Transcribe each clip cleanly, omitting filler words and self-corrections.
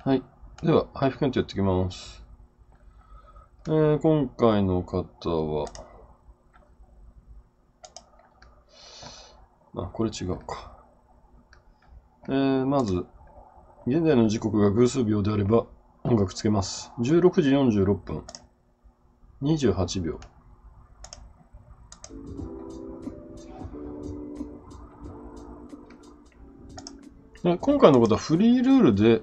はい。では、配布検討やっていきます。今回の方は、これ違うか。まず、現在の時刻が偶数秒であれば、音楽つけます。16時46分。28秒。今回のことはフリールールで、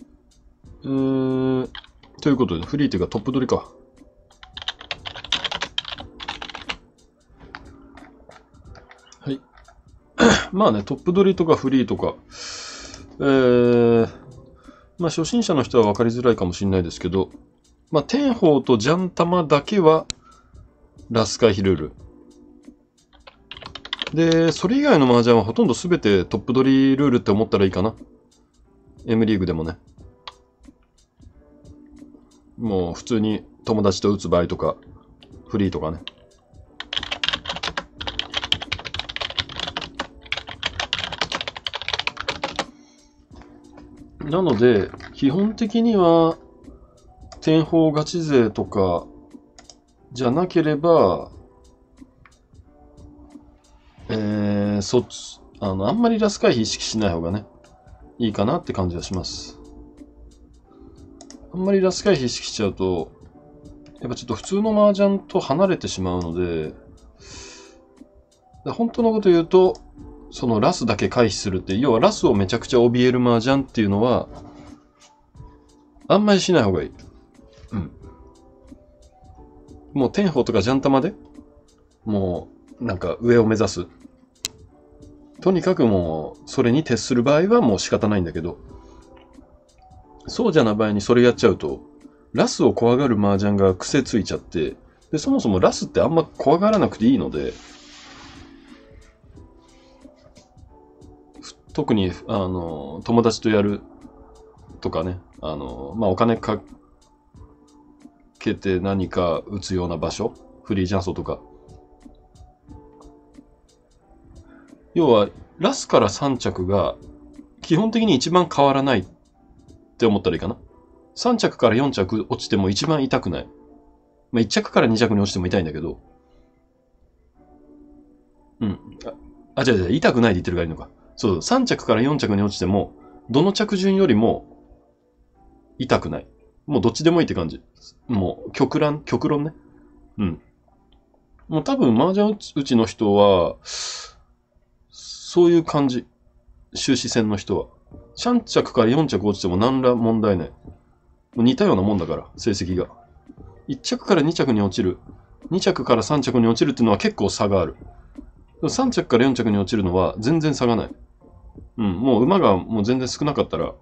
ということで、フリーというかトップ取りか。はい。まあね、トップ取りとかフリーとか、初心者の人は分かりづらいかもしれないですけど、天宝とジャン玉だけは、ラス回避ルール。で、それ以外の麻雀はほとんど全てトップ取りルールって思ったらいいかな。M リーグでもね。もう普通に友達と打つ場合とか、フリーとかね。なので、基本的には、天宝ガチ勢とか、じゃなければ、あんまりラス回避意識しない方がね、いいかなって感じはします。あんまりラス回避意識しちゃうと、やっぱちょっと普通の麻雀と離れてしまうので、本当のこと言うと、そのラスだけ回避するって、要はラスをめちゃくちゃ怯える麻雀っていうのは、あんまりしない方がいい。うん。もう天宝とかジャン玉で、もうなんか上を目指す。とにかくもうそれに徹する場合はもう仕方ないんだけど、そうじゃない場合にそれやっちゃうと、ラスを怖がる麻雀が癖ついちゃって、で、そもそもラスってあんま怖がらなくていいので、特に、友達とやるとかね、お金かけて何か打つような場所、フリージャンソとか。要は、ラスから3着が基本的に一番変わらないって思ったらいいかな。3着から4着落ちても一番痛くない。1着から2着に落ちても痛いんだけど。うん。違う、痛くないで言ってるからいいのか。そう、3着から4着に落ちても、どの着順よりも痛くない。もうどっちでもいいって感じ。もう極論ね。うん。もう多分麻雀打ちの人は、そういう感じ。終始戦の人は。3着から4着落ちても何ら問題ない。もう似たようなもんだから、成績が。1着から2着に落ちる。2着から3着に落ちるっていうのは結構差がある。3着から4着に落ちるのは全然差がない。うん、もう馬がもう全然少なかったら、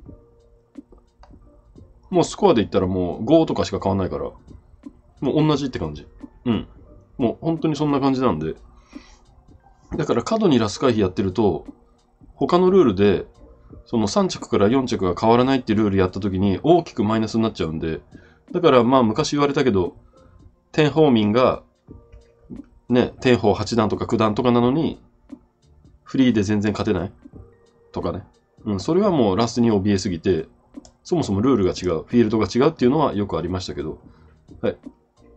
もうスコアで言ったらもう5とかしか変わんないから、もう同じって感じ。うん。もう本当にそんな感じなんで。だから過度にラス回避やってると、他のルールで、その3着から4着が変わらないっていうルールやった時に大きくマイナスになっちゃうんで、だから昔言われたけど、天宝民が、ね、天宝8段とか9段とかなのに、フリーで全然勝てないとかね。うん、それはもうラスに怯えすぎて、そもそもルールが違う、フィールドが違うっていうのはよくありましたけど。はい。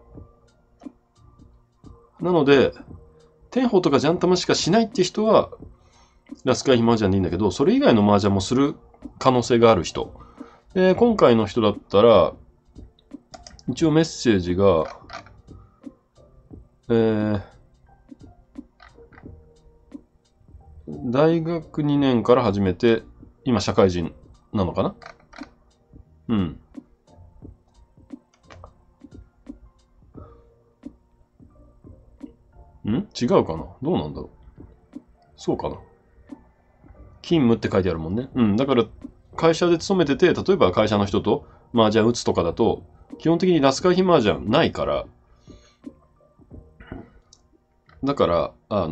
なので、天宝とかジャン玉しかしないって人は、ラス回避麻雀でいいんだけど、それ以外の麻雀もする可能性がある人。今回の人だったら、一応メッセージが、大学2年から始めて、今社会人なのかな？うん。違うかな？どうなんだろう。そうかな。勤務って書いてあるもんね。うん。だから、会社で勤めてて、例えば会社の人と麻雀打つとかだと、基本的にラス回避麻雀ないから、だから、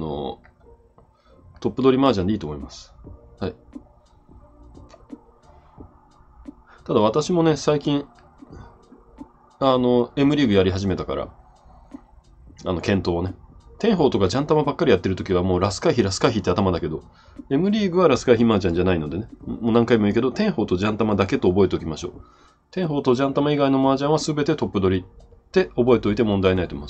トップ取り麻雀でいいと思います。はい。ただ私もね、最近、M リーグやり始めたから、検討をね。 天宝とかジャン玉ばっかりやってるときはもうラス回避、ラス回避って頭だけど、M リーグはラス回避麻雀じゃないのでね。もう何回も言うけど、天宝とジャン玉だけと覚えておきましょう。天宝とジャン玉以外の麻雀は全てトップ取りって覚えておいて問題ないと思います。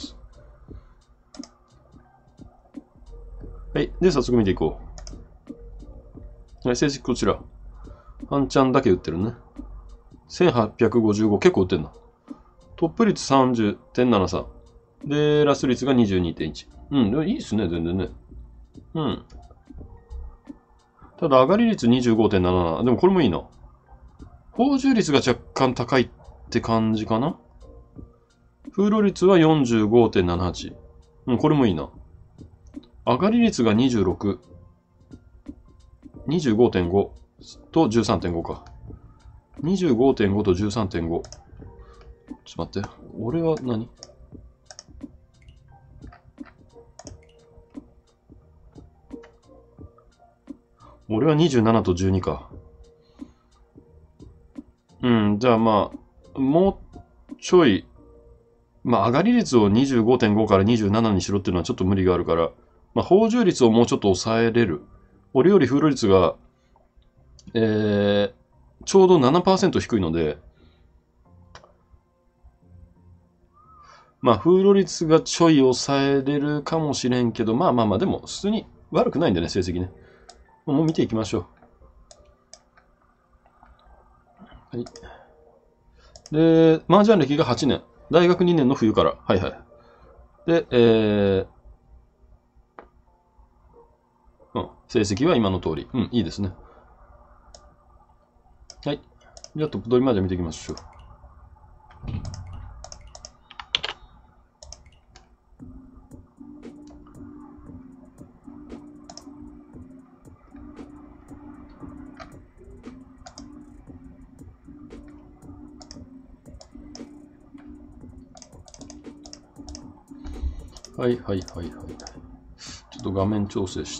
はい。で、早速見ていこう。はい、成績こちら。半チャンだけ打ってるね。1855、結構打ってんな。トップ率 30.73。で、ラスト率が 22.1。うん、いいっすね、全然ね。うん。ただ、上がり率 25.77。でもこれもいいな。報酬率が若干高いって感じかな。風呂率は 45.78。うん、これもいいな。上がり率が26。25.5 と 13.5 か。25.5 と 13.5。ちょっと待って。俺は何？俺は27と12か。うん、じゃあまあ、もうちょい、まあ上がり率を 25.5 から27にしろっていうのはちょっと無理があるから、まあ報酬率をもうちょっと抑えれる。俺より風呂率が、ちょうど 7% 低いので、まあ風呂率がちょい抑えれるかもしれんけど、まあ、でも普通に悪くないんだね、成績ね。もう見ていきましょう。はい。で、麻雀歴が8年。大学2年の冬から。はいはい。で、成績は今の通り。うん、いいですね。はい。じゃあトップ取り麻雀見ていきましょう。はい。ちょっと画面調整して。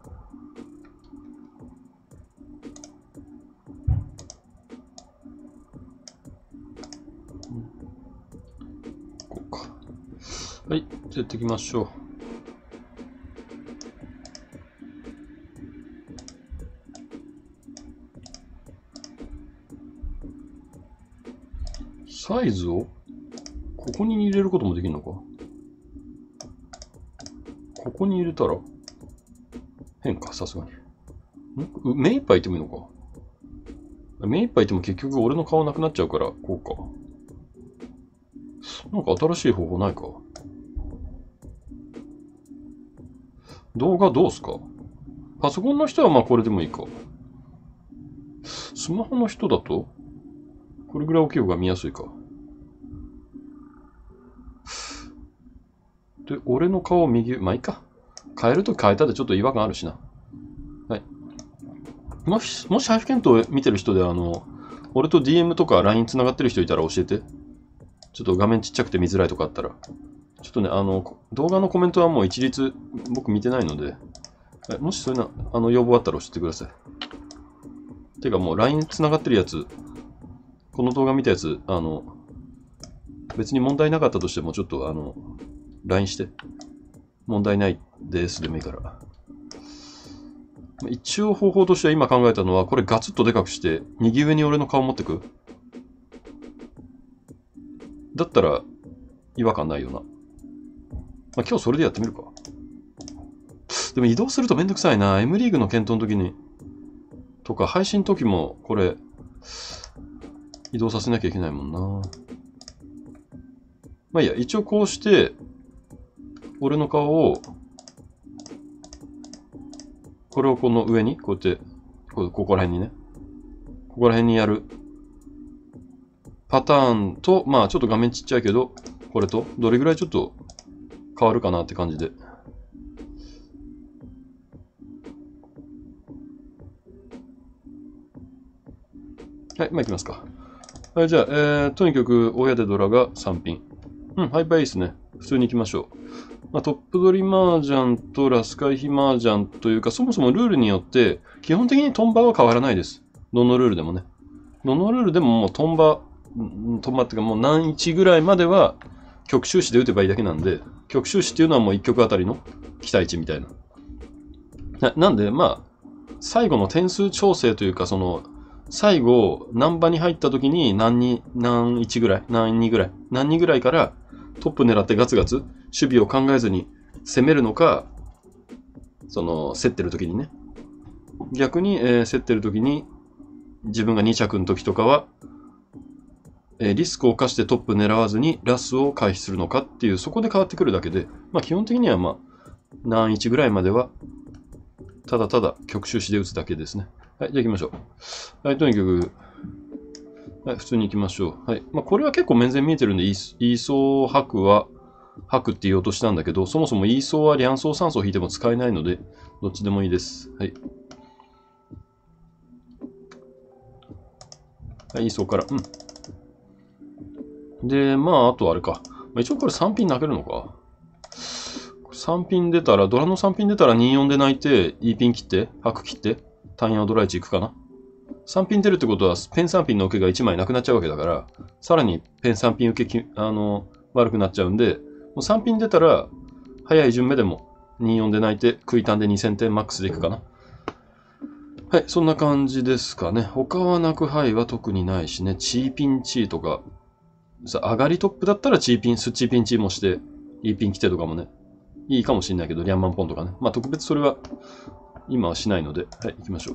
こうか。はい。じゃあやっていきましょう。サイズをここに入れることもできるのか？ここに入れたら変か、さすがに。目いっぱいいってもいいのか？目いっぱいいっても結局俺の顔なくなっちゃうから、こうか。なんか新しい方法ないか？動画どうすか？パソコンの人はまあこれでもいいか。スマホの人だとこれぐらい大きい方が見やすいか。で、俺の顔を右、まあいいか。変えると変えたでちょっと違和感あるしな。はい。もし配布検討見てる人で俺と DM とか LINE 繋がってる人いたら教えて。ちょっと画面ちっちゃくて見づらいとかあったら。ちょっとね、動画のコメントはもう一律僕見てないので、もしそういうの、要望あったら教えてください。てかもう LINE 繋がってるやつ、この動画見たやつ、別に問題なかったとしてもちょっとLINE して。問題ないですでもいいから。一応方法としては今考えたのは、これガツッとでかくして、右上に俺の顔持ってく。だったら、違和感ないよな。まあ、今日それでやってみるか。でも移動するとめんどくさいな。M リーグの検討の時に、とか配信の時も、これ、移動させなきゃいけないもんな。まあいいや、一応こうして、俺の顔を、これをこの上に、こうやって、ここら辺にね。ここら辺にやる。パターンと、まあちょっと画面ちっちゃいけど、これと、どれぐらいちょっと変わるかなって感じで。はい、まあ行きますか。はい、じゃあ、とにかく、親でドラが3ピン。うん、ハイパーいいですね。普通に行きましょう。まあ、トップ取り麻雀とラス回避麻雀というか、そもそもルールによって、基本的にトンバは変わらないです。どのルールでもね。どのルールでももうトンバっていうかもう何日ぐらいまでは極収支で打てばいいだけなんで、極収支っていうのはもう1局あたりの期待値みたいな。なんで、まあ、最後の点数調整というか、その、最後、何番に入った時に何1ぐらい、何2ぐらい、何2ぐらいからトップ狙ってガツガツ守備を考えずに攻めるのか、その、競ってる時にね。逆に、競ってる時に、自分が2着の時とかは、リスクを冒してトップ狙わずにラスを回避するのかっていう、そこで変わってくるだけで、まあ基本的にはまあ、何1ぐらいまでは、ただただ極収支で打つだけですね。はい、じゃあ行きましょう。はい、とにかく、はい、普通に行きましょう。はい。まあこれは結構面前見えてるんで、イーソー白は、白って言おうとしたんだけど、そもそもイーソーは両層3層引いても使えないので、どっちでもいいです。はい。はい、イーソーから。で、まあ、あとあれか。一応これ3ピン投げるのか。3ピン出たら、ドラの3ピン出たら24で泣いて、E ピン切って、白切って、単ヤードライチ行くかな。3ピン出るってことは、ペン3ピンの受けが1枚なくなっちゃうわけだから、さらにペン3ピン受け悪くなっちゃうんで、もう3ピン出たら、早い順目でも24で泣いて、食い単で2000点マックスでいくかな。はい、そんな感じですかね。他はなく範囲は特にないしね、チーピンチーとか、上がりトップだったらチーピン、スッチーピンチーもして、E ピン来てとかもね、いいかもしんないけど、リャンマンポンとかね。まあ特別それは、今はしないので、はい、行きましょう。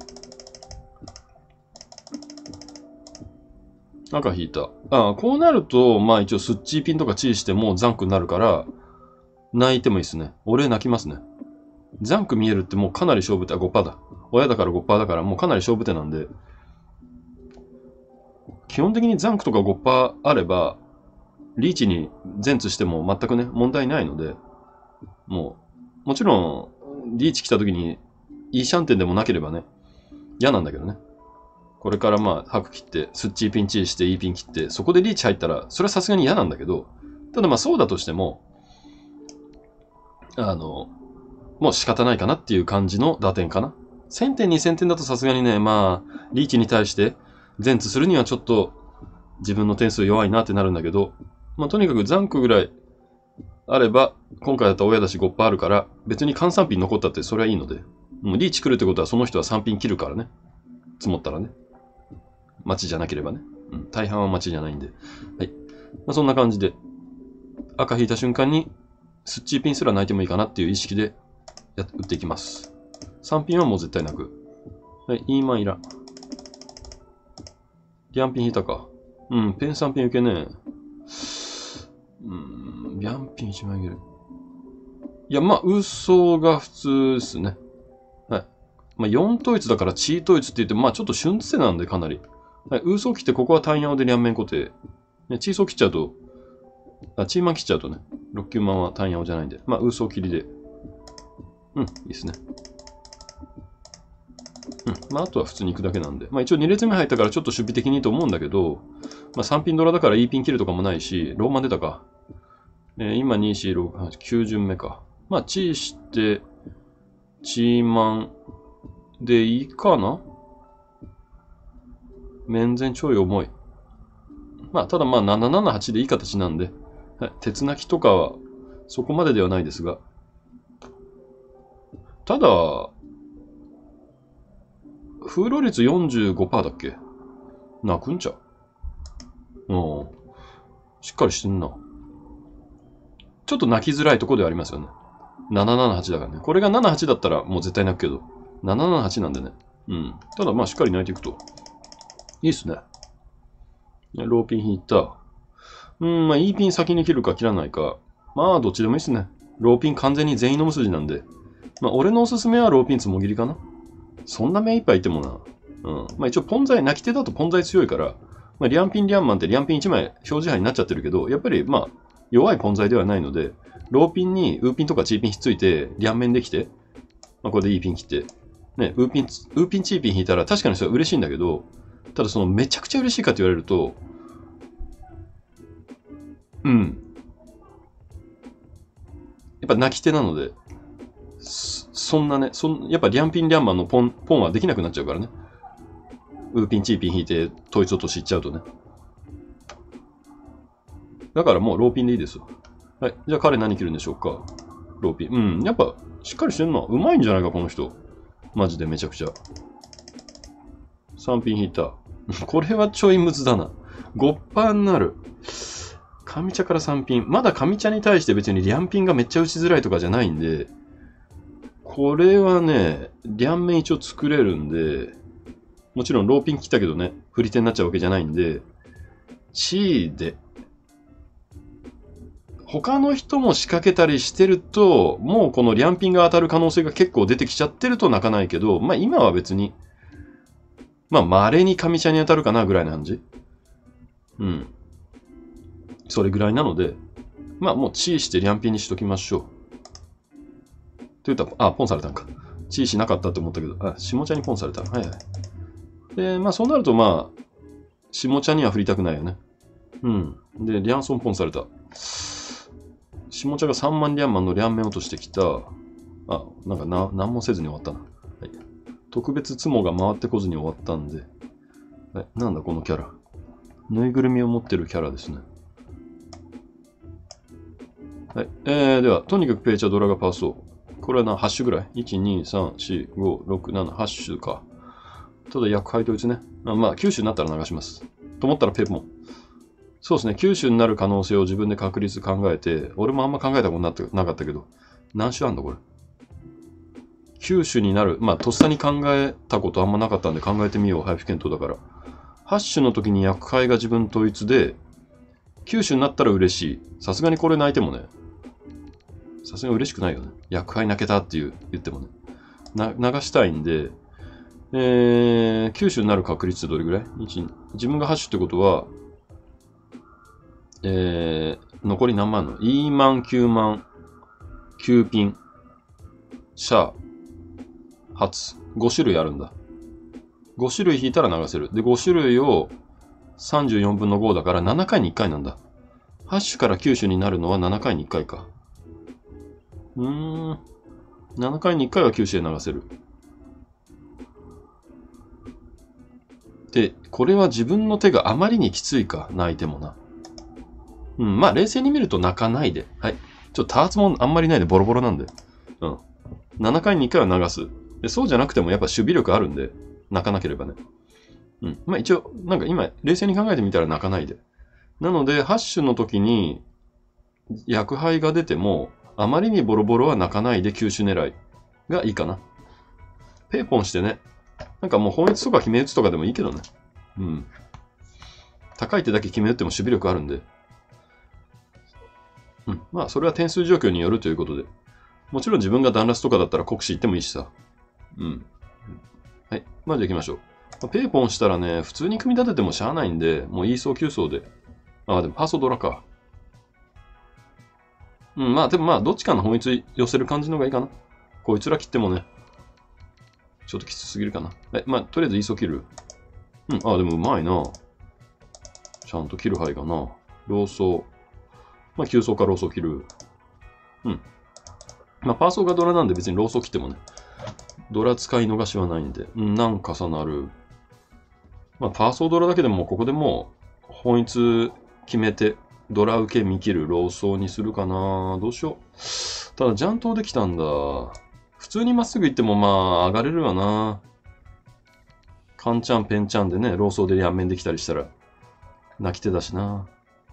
赤引いた。こうなると、まあ一応スッチーピンとかチーしてもザンクになるから、泣いてもいいですね。俺泣きますね。ザンク見えるってもうかなり勝負手、5%だ。親だから5%だからもうかなり勝負手なんで、基本的にザンクとか5%あれば、リーチに前通しても全くね、問題ないので、もちろん、リーチ来た時に、いいシャンテンでもなければね、嫌なんだけどね。これからまあ、白切って、スッチーピンチーして、イーピン切って、そこでリーチ入ったら、それはさすがに嫌なんだけど、ただまあそうだとしても、もう仕方ないかなっていう感じの打点かな。1000点、2000点だとさすがにね、まあ、リーチに対して、前通するにはちょっと、自分の点数弱いなってなるんだけど、まあとにかくザンクぐらいあれば、今回だったら親だし5%あるから、別に換3ピン残ったってそれはいいので、もうリーチ来るってことはその人は3ピン切るからね。積もったらね。待ちじゃなければね。大半は待ちじゃないんで。はい。まあ、そんな感じで、赤引いた瞬間に、スッチーピンすら泣いてもいいかなっていう意識で打っていきます。3ピンはもう絶対泣く。はい、イーマンいら。リャンピン引いたか。ペン3ピン受けね。リャンピン1枚いける。いや、まあ、嘘が普通ですね。はい。まあ、4統一だからチー統一って言って、まあ、ちょっと瞬手なんでかなり。はい、嘘切ってここは単ヤオで両面固定。ね、チーソー切っちゃうと、チーマン切っちゃうとね、6、9万は単ヤオじゃないんで。まあ、嘘切りで。いいですね。まあ、あとは普通に行くだけなんで。まあ、一応2列目入ったからちょっと守備的にいいと思うんだけど、まあ、3ピンドラだから E ピン切るとかもないし、ローマン出たか。今2、4、6、8、9巡目か。まあ、チーして、チーマンでいいかな。面前ちょい重い。まあ、ただまあ、778でいい形なんで、はい、鉄泣きとかはそこまでではないですが。ただ、風浪率 45% だっけ？泣くんちゃう？しっかりしてんな。ちょっと泣きづらいとこではありますよね。778だからね。これが78だったらもう絶対泣くけど、778なんでね。ただまあしっかり泣いていくと。いいっすね。ローピン引いた。まあ E ピン先に切るか切らないか。まあどっちでもいいっすね。ローピン完全に全員の無筋なんで。まあ俺のおすすめはローピンつもぎりかな。そんな目いっぱいいてもな。まあ一応ポンザイ、泣き手だとポンザイ強いから、まあリャンピンリャンマンってリャンピン1枚表示牌になっちゃってるけど、やっぱりまあ弱いポンザイではないので、ローピンにウーピンとかチーピンひっついて、リャン面できて、まあこれでいいピン切って、ね、ウーピンチーピン引いたら確かにそれは嬉しいんだけど、ただそのめちゃくちゃ嬉しいかって言われると、やっぱ泣き手なので、そんなね、やっぱリャンピンリャンマンのポンはできなくなっちゃうからね。ウーピンチーピン引いて統一落としいっちゃうとね。だからもうローピンでいいですよ。 はい。じゃあ彼何切るんでしょうか。ローピン。うん。やっぱ、しっかりしてんな。うまいんじゃないか、この人。マジでめちゃくちゃ。3ピン引いた。これはちょいむずだな。5% になる。上茶から3ピン。まだ上茶に対して別にリャンピンがめっちゃ打ちづらいとかじゃないんで、これはね、リャン面一応作れるんで、もちろんローピン来たけどね、振り手になっちゃうわけじゃないんで、チーで、他の人も仕掛けたりしてると、もうこのリャンピンが当たる可能性が結構出てきちゃってると泣かないけど、まあ今は別に、まあ稀に上茶に当たるかなぐらいな感じ。うん。それぐらいなので、まあもうチーしてリャンピンにしときましょう。と言ったら、ポンされたんか。チーしなかったと思ったけど、下茶にポンされた。はいはい。で、まあそうなるとまあ、下茶には振りたくないよね。うん。で、リャンソンポンされた。下茶が3万リャンマンのリャン面落としてきた。なんか何もせずに終わったな。はい、特別ツモが回ってこずに終わったんで。なんだこのキャラ。ぬいぐるみを持ってるキャラですね。はい。では、とにかくペーチャードラガパーソー。これは8種ぐらい ?1、2、3、4、5、6、7、8種か。ただ、薬杯と打ちね。まあ、9種になったら流します。と思ったらペポン。そうですね、9種になる可能性を自分で確率考えて、俺もあんま考えたことなかったけど、何種あんだこれ。9種になる、まあ、とっさに考えたことあんまなかったんで考えてみよう、配布検討だから。8種の時に薬杯が自分統一で、9種になったら嬉しい。さすがにこれ泣いてもね、さすがに嬉しくないよね。薬杯泣けたって言ってもね。流したいんで、9種になる確率ってどれぐらい？ 1、自分が8種ってことは、残り何万の ?E 万、9万、9ピン、シャー、初。5種類あるんだ。5種類引いたら流せる。で、5種類を34分の5だから7回に1回なんだ。8種から9種になるのは7回に1回か。7回に1回は9種で流せる。で、これは自分の手があまりにきついか、泣いてもな。まあ冷静に見ると泣かないで。はい。ちょっと多発もあんまりないでボロボロなんで。7回に1回は流す。で、そうじゃなくてもやっぱ守備力あるんで、泣かなければね。まあ一応、なんか今、冷静に考えてみたら泣かないで。なので、8種の時に、薬杯が出ても、あまりにボロボロは泣かないで9種狙いがいいかな。ペーポンしてね。なんかもう本一とか決め打つとかでもいいけどね。高い手だけ決め打っても守備力あるんで。まあ、それは点数状況によるということで。もちろん自分がダンラスとかだったら国士行ってもいいしさ。はい。まあ、じゃあ行きましょう。ペーポンしたらね、普通に組み立ててもしゃあないんで、もうE層9層で。でもパーソドラか。まあ、でもまあ、どっちかの本一寄せる感じの方がいいかな。こいつら切ってもね、ちょっときつすぎるかな。まあ、とりあえず E層切る。でもうまいな。ちゃんと切る範囲がな。ローソー。まあ、9層かローソー切る。まあ、パーソーがドラなんで別にローソー切ってもね、ドラ使い逃しはないんで、何重なる。まあ、パーソードラだけでもここでもう、本一決めて、ドラ受け見切るローソーにするかな。どうしよう。ただ、ジャントできたんだ。普通にまっすぐ行ってもまあ、上がれるわな。カンチャン、ペンチャンでね、ローソーで両面できたりしたら、泣き手だしな。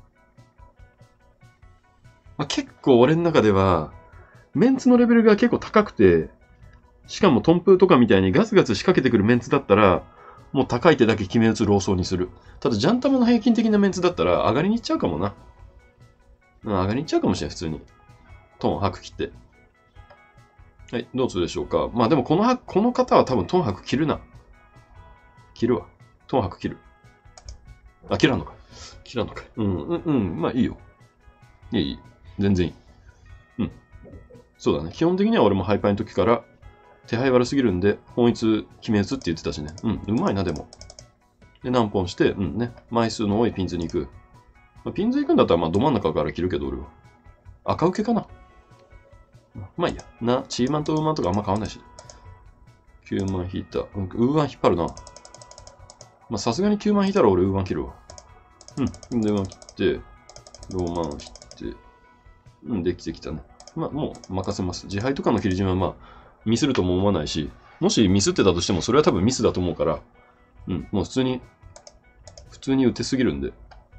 まあ、結構俺の中では、メンツのレベルが結構高くて、しかもトンプーとかみたいにガツガツ仕掛けてくるメンツだったら、もう高い手だけ決め打つローソーにする。ただ、ジャンタマの平均的なメンツだったら上がりに行っちゃうかもな。上がりに行っちゃうかもしれない、普通に。トン白切って。はい、どうするでしょうか。まあでもこの方は多分トン白切るな。切るわ。トン白切る。切らんのか。切らんのか。まあいいよ。いい。全然いい。そうだね。基本的には俺もハイパーの時から手配悪すぎるんで、本一決め打つって言ってたしね。うまいな、でも。で、何本して、枚数の多いピンズに行く。ピンズ行くんだったら、まあ、ど真ん中から切るけど、俺は。赤受けかな。まあいいや。チーマンとウーマンとかあんま変わんないし。9万引いた。ウーマン引っ張るな。まあ、さすがに9万引いたら俺ウーマン切るわ。で、ウーマン切って、ローマン引って、 うん、できてきたね。まあ、もう任せます。自敗とかの切り順はまあ、ミスるとも思わないし、もしミスってたとしても、それは多分ミスだと思うから、うん、もう普通に打てすぎるんで。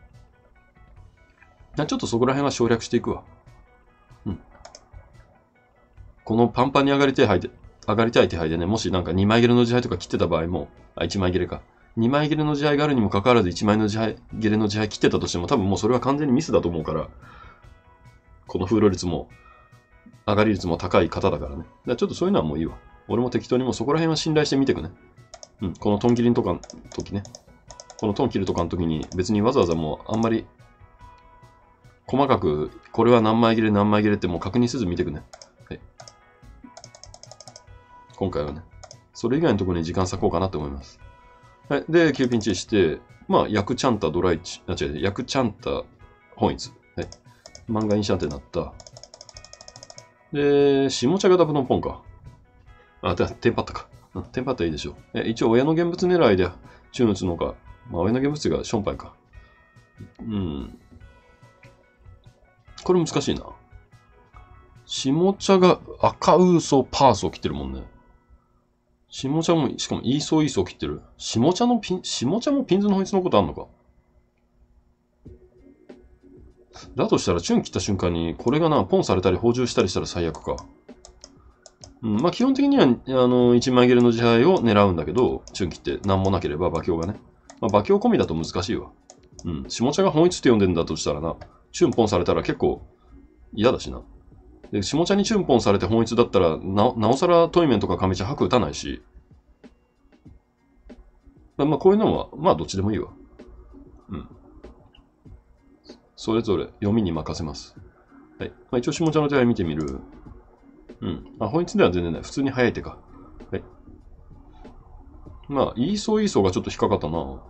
ちょっとそこら辺は省略していくわ。うん。このパンパンに上がりたい手配でね、もしなんか2枚切れの自敗とか切ってた場合も、1枚切れか。2枚切れの自敗があるにもかかわらず1枚の切れの自敗切ってたとしても、多分もうそれは完全にミスだと思うから、この風浪率も、上がり率も高い方だからね。だからちょっとそういうのはもういいわ。俺も適当にもうそこら辺は信頼してみてくね。うん、このトン切りとかの時ね。このトン切るとかの時に別にわざわざもうあんまり細かく、これは何枚切れ何枚切れってもう確認せず見てくね。はい。今回はね、それ以外のところに時間割こうかなと思います。はい。で、9ピンチして、まあ、ヤクチャンタドライチ、違う、ヤクチャンタ本一。はい。漫画インシャンテになった。で、下茶がダブのポンか。あ、テンパったか。テンパったらいいでしょう。一応親の現物狙いでチューン打つのか。まあ、親の現物がションパイか。うん。これ難しいな。下茶が赤ウーソパーソを切ってるもんね。下茶も、しかもイーソーイーソー切ってる。下茶もピンズの本質のことあんのか。だとしたら、チュン切った瞬間に、これがな、ポンされたり補充したりしたら最悪か。うん、まあ基本的には、1枚切れの自敗を狙うんだけど、チュン切って何もなければ馬強がね。まあ馬強込みだと難しいわ。うん、下茶が本一って呼んでんだとしたらな、チュンポンされたら結構嫌だしな。で、下茶にチュンポンされて本一だったら、なおさらトイメンとか上茶白打たないし。まあこういうのは、まあどっちでもいいわ。うん。それぞれ読みに任せます。はい。まあ、一応下茶の手合見てみる。うん。あ、本一では全然ない。普通に早い手か。はい。まあ、イーソーがちょっと引っかかったな。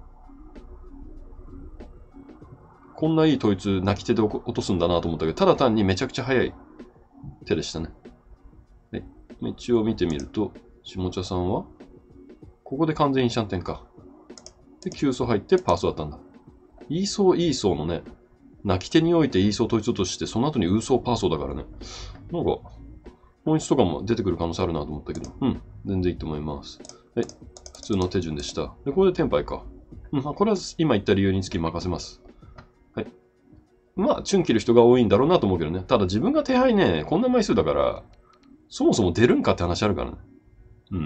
こんないい統一、泣き手で落とすんだなと思ったけど、ただ単にめちゃくちゃ早い手でしたね。はい。一応見てみると、下茶さんは、ここで完全にシャンテンか。で、急走入ってパーソだったんだ。イーソーのね、泣き手においてイーソー統一として、その後にウーソーパーソだからね。なんか、本質とかも出てくる可能性あるなと思ったけど、うん、全然いいと思います。はい。普通の手順でした。で、これでテンパイか。うん、これは今言った理由につき任せます。はい。まあ、チュン切る人が多いんだろうなと思うけどね。ただ自分が手配ね、こんな枚数だから、そもそも出るんかって話あるからね。うん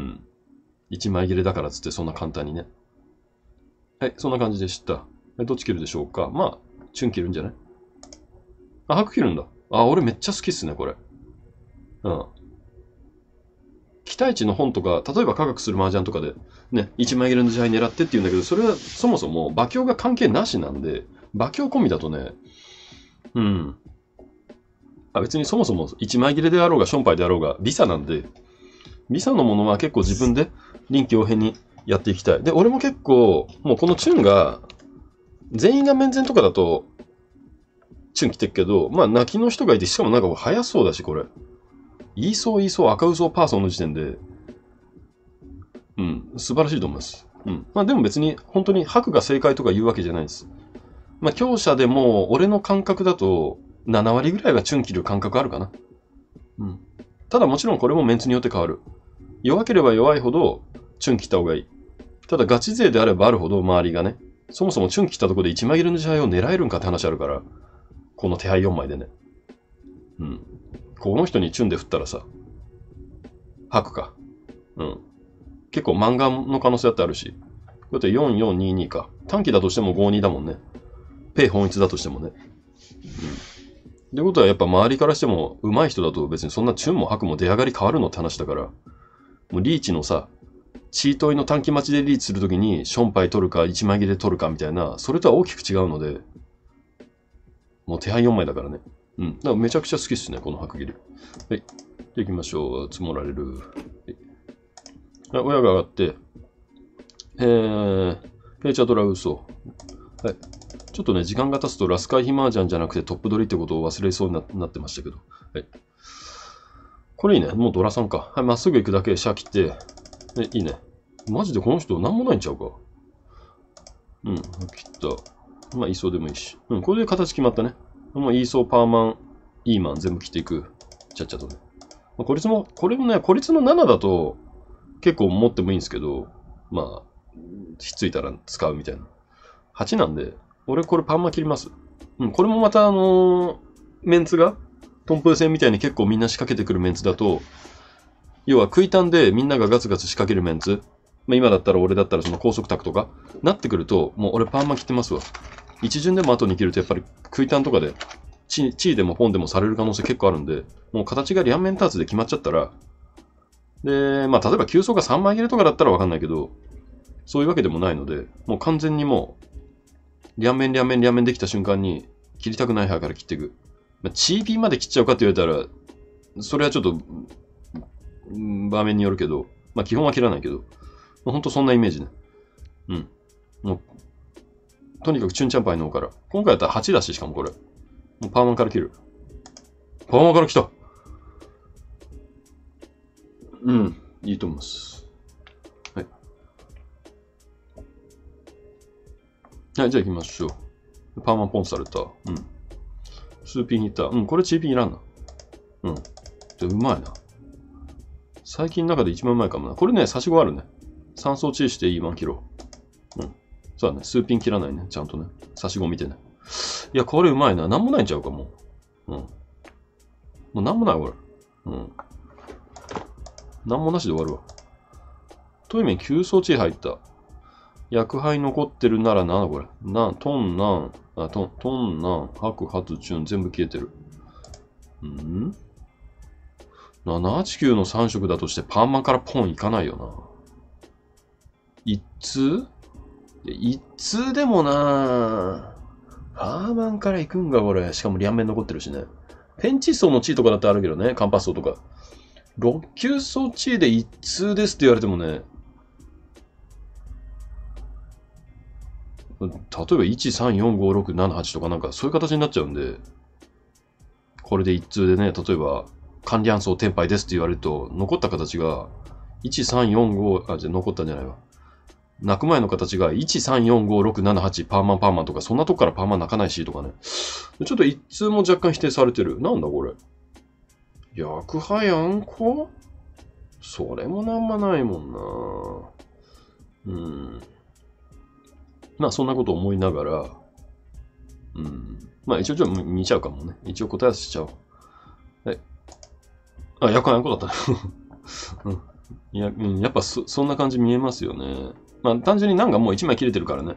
。1枚切れだからっつってそんな簡単にね。はい、そんな感じでした。どっち切るでしょうか。まあ、チュン切るんじゃない？あ、白切るんだ。あ、俺めっちゃ好きっすね、これ。うん。期待値の本とか、例えば科学する麻雀とかで、ね、1枚切れの自敗狙ってって言うんだけど、それはそもそも馬強が関係なしなんで、馬強込みだとね、うん。別にそもそも1枚切れであろうが、ションパイであろうが、ビサなんで、ビサのものは結構自分で臨機応変にやっていきたい。で、俺も結構、もうこのチュンが、全員が面前とかだと、チュン来てるけど、まあ泣きの人がいて、しかもなんか早そうだし、これ。言いそう赤嘘パーソンの時点で、うん、素晴らしいと思います。うん。まあでも別に、本当に白が正解とか言うわけじゃないです。まあ強者でも、俺の感覚だと、7割ぐらいはチュン切る感覚あるかな。うん。ただもちろんこれもメンツによって変わる。弱ければ弱いほど、チュン切った方がいい。ただガチ勢であればあるほど、周りがね、そもそもチュン切ったところで1枚切れの自敗を狙えるんかって話あるから、この手配4枚でね。うん。この人にチュンで振ったらさ、白か。うん。結構漫画の可能性だってあるし。こうやって4422か。短期だとしても52だもんね。ペイ本一だとしてもね。うん。ってことはやっぱ周りからしても上手い人だと別にそんなチュンも白も出上がり変わるのって話だから。もうリーチのさ、チートイの短期待ちでリーチするときにションパイ取るか1枚切れ取るかみたいな、それとは大きく違うので、もう手配4枚だからね。うん。だからめちゃくちゃ好きっすね、この白切り。はい。じゃあ行きましょう。積もられる。はい。親が上がって、ペイチャドラウソ。はい。ちょっとね、時間が経つとラスカイヒマージャンじゃなくてトップ取りってことを忘れそうになってましたけど。はい。これいいね。もうドラさんか。はい、まっすぐ行くだけ、シャ切って。いいね。マジでこの人なんもないんちゃうか。うん、切った。まあ、いそうでもいいし。うん、これで形決まったね。まあ、いそうパーマン、 いいマン全部切っていく。ちゃっちゃとね。まあ、これもね、孤立の7だと結構持ってもいいんですけど、まあ、ひっついたら使うみたいな。8なんで、俺これパンマ切ります。うん、これもまたメンツが、トンプー戦みたいに結構みんな仕掛けてくるメンツだと、要は食いたんでみんながガツガツ仕掛けるメンツ。まあ、今だったら俺だったらその高速卓とか、なってくると、もう俺パンマ切ってますわ。一巡でも後に切るとやっぱり食いたんとかで、地位でも本でもされる可能性結構あるんで、もう形が両面ターツで決まっちゃったら、で、まあ例えば急走が3枚切れとかだったらわかんないけど、そういうわけでもないので、もう完全にもう、両面できた瞬間に切りたくない派から切っていく。まあ、チーピーまで切っちゃうかって言われたら、それはちょっと、場面によるけど、まあ基本は切らないけど、ほんとそんなイメージね。うん。もう、とにかくチュンチャンパイの方から。今回だったら8だし、しかもこれ。もうパーマンから切る。パーマンから来た。うん、いいと思います。はい。はい、じゃあ行きましょう。パーマンポンされた。うん。スーピンいった。うん、これチーピンいらんな。うん。じゃうまいな。最近の中で一番うまいかもな。これね、差し子あるね。3層チーしていいマン切ろう。うん。そうだね。スーピン切らないね。ちゃんとね。差し子見てね。いや、これうまいな。なんもないんちゃうか、もう。うん。もうなんもない、これ。うん。なんもなしで終わるわ。トイメン9層チー入った。薬杯残ってるならな、これ。トンナン、トンナン、白、発、チュン、全部消えてる。ん ?789 の3色だとしてパーマンからポンいかないよな。一通一通でもなパーマンから行くんがこれ。しかも両面残ってるしね。ペンチ層の地位とかだってあるけどね。カンパス層とか。6級層地位で一通ですって言われてもね。例えば1345678とかなんかそういう形になっちゃうんで、これで一通でね、例えば、関連層天敗ですって言われると、残った形が、1345、じゃ残ったんじゃないわ。泣く前の形が、1345678パーマンとか、そんなとこからパーマン泣かないしとかね。ちょっと一通も若干否定されてる。なんだこれ。薬杯あんこそれもなんもないもんな。まあそんなこと思いながら、まあ一応ちょっと見ちゃうかもね。一応答え合わせしちゃおう。はい。あ、薬杯あんこだったね。やっぱそんな感じ見えますよね。まあ単純になんかもう1枚切れてるからね。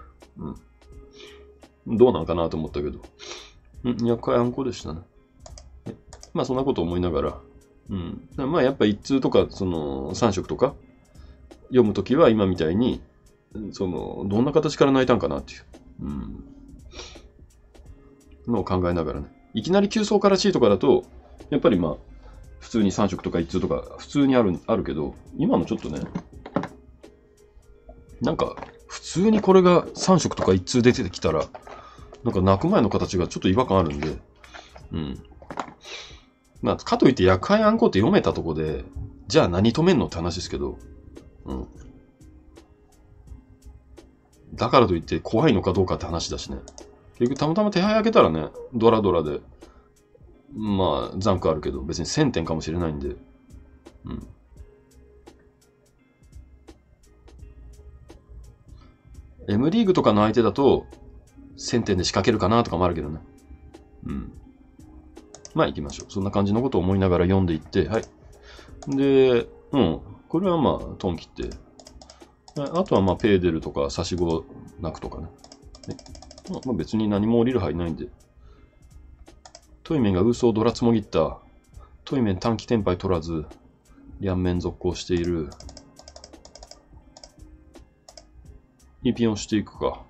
どうなんかなと思ったけど。薬杯あんこでしたね。まあそんなこと思いながら。まあやっぱ一通とか、その3色とか読むときは今みたいに、どんな形から泣いたんかなっていう、のを考えながらね。いきなり急走から C とかだと、やっぱりまあ、普通に3色とか1通とか普通にあるけど、今のちょっとね、なんか、普通にこれが3色とか1通出てきたら、なんか泣く前の形がちょっと違和感あるんで、まあ、かといって薬杯あんこって読めたとこで、じゃあ何止めんのって話ですけど、だからといって怖いのかどうかって話だしね。結局たまたま手配開けたらね、ドラドラで、まあ、残苦あるけど、別に1000点かもしれないんで、M リーグとかの相手だと、1000点で仕掛けるかなとかもあるけどね。まあ行きましょう。そんな感じのことを思いながら読んでいって、はい。で、これはまあ、トン切って、あとはまあ、ペーデルとか、差し子泣くとかね。まあ別に何も降りる範囲ないんで。トイメンがウーソードラツモギった。トイメン短期テンパイ取らず、両面続行している。イピンをしていくか。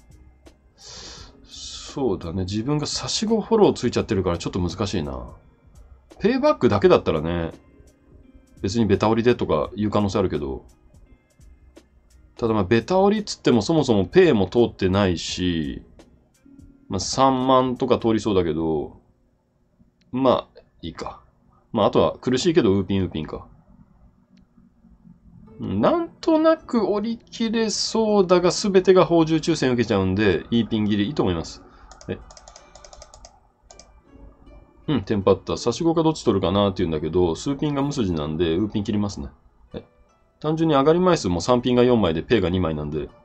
そうだね。自分が差し子フォローついちゃってるからちょっと難しいな。ペイバックだけだったらね、別にベタ折りでとか言う可能性あるけど、ただまあベタ折りっつってもそもそもペイも通ってないし、まあ3万とか通りそうだけど、まあいいか。まああとは苦しいけどウーピンか。なんとなく折り切れそうだが全てが宝珠抽選受けちゃうんで、いいピン切りいいと思います。 うん、テンパった。差し子かどっち取るかなって言うんだけど、数ピンが無筋なんで、ウーピン切りますね。はい。単純に上がり枚数も3ピンが4枚で、ペイが2枚なんで、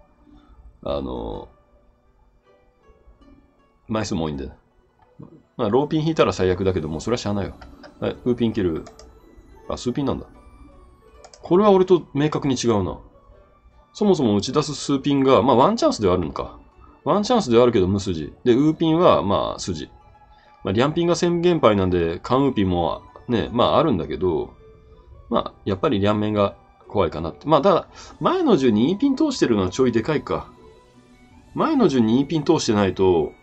枚数も多いんでね。まあ、ローピン引いたら最悪だけど、もうそれはしゃあないよ。はい、ウーピン切る。あ、数ピンなんだ。これは俺と明確に違うな。そもそも打ち出す数ピンが、まあワンチャンスではあるのか。ワンチャンスではあるけど無筋。で、ウーピンはまあ筋。まあ、リャンピンが宣言杯なんで、カンウーピンもね、まああるんだけど、まあやっぱりリャンメンが怖いかなって。まあただ、前の順に E ピン通してるのはちょいでかいか。前の順に E ピン通してないと、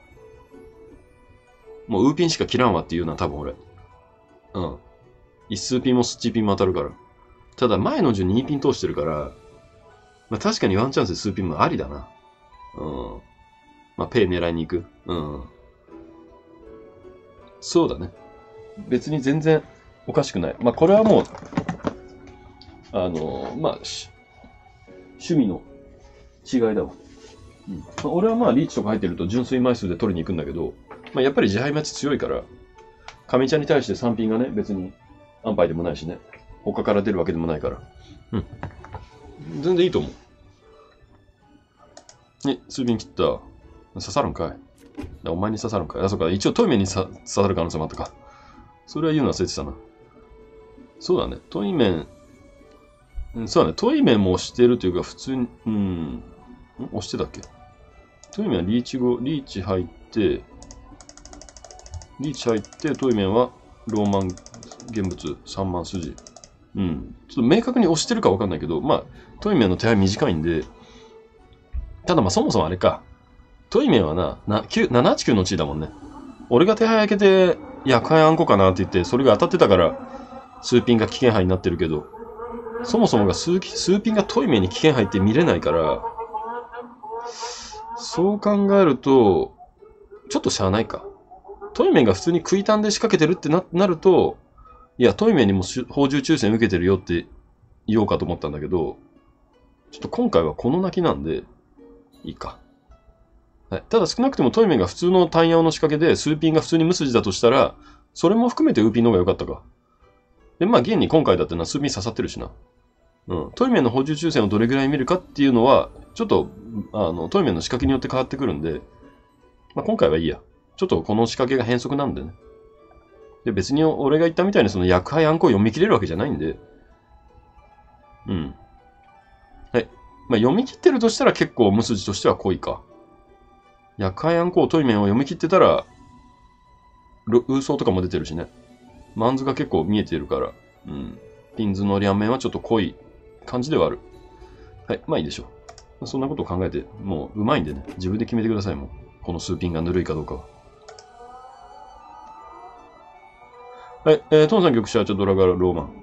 もうウーピンしか切らんわっていうのは多分俺。うん。一数ピンもスッチピンも当たるから。ただ前の順に E ピン通してるから、まあ確かにワンチャンスで数ピンもありだな。うん。まあペイ狙いに行く。うん。そうだね。別に全然おかしくない。まあこれはもう、まあ、趣味の違いだわ。うん。まあ、俺はまあリーチとか入ってると純粋枚数で取りに行くんだけど、まあやっぱり自敗待ち強いから、上茶に対して3ピンがね、別に安牌でもないしね。他から出るわけでもないから。うん。全然いいと思う。ね、数ピン切った。刺さるんかい。お前に刺さるんかい。あ、そうか。一応トイメンに刺さる可能性もあったか。それは言うの忘れてたな。そうだね。トイメン、そうだね。トイメンも押してるというか、普通に、押してたっけ。トイメンはリーチ後、リーチ入って、トイメンはローマン現物3万筋。うん。ちょっと明確に押してるかわかんないけど、まあ、トイメンの手配短いんで、ただまあそもそもあれか。トイメンは789の地位だもんね。俺が手配開けて、薬杯あんこかなって言って、それが当たってたから、数ピンが危険杯になってるけど、そもそもが数ピンがトイメンに危険杯って見れないから、そう考えると、ちょっとしゃあないか。トイメンが普通に食いたんで仕掛けてるってなると、いや、トイメンにも宝珠抽選受けてるよって言おうかと思ったんだけど、ちょっと今回はこの泣きなんで、いいか。はい、ただ少なくともトイメンが普通の単ヤオの仕掛けで、数ピンが普通に無筋だとしたら、それも含めてウーピンの方が良かったか。で、まあ、現に今回だってのは数ピン刺さってるしな。うん。トイメンの補充抽選をどれぐらい見るかっていうのは、ちょっと、トイメンの仕掛けによって変わってくるんで、まあ、今回はいいや。ちょっとこの仕掛けが変則なんでね。で、別に俺が言ったみたいにその薬杯あんこを読み切れるわけじゃないんで、うん。はい。まあ、読み切ってるとしたら結構無筋としては濃いか。薬杯あんこをトイメンを読み切ってたら、ウーソーとかも出てるしね。マンズが結構見えてるから、うん。ピンズの両面はちょっと濃い感じではある。はい。まあいいでしょう。そんなことを考えて、もう上手いんでね。自分で決めてください、もう。この数ピンがぬるいかどうかは。はい。トンさん玉シャーチョドラガーローマン。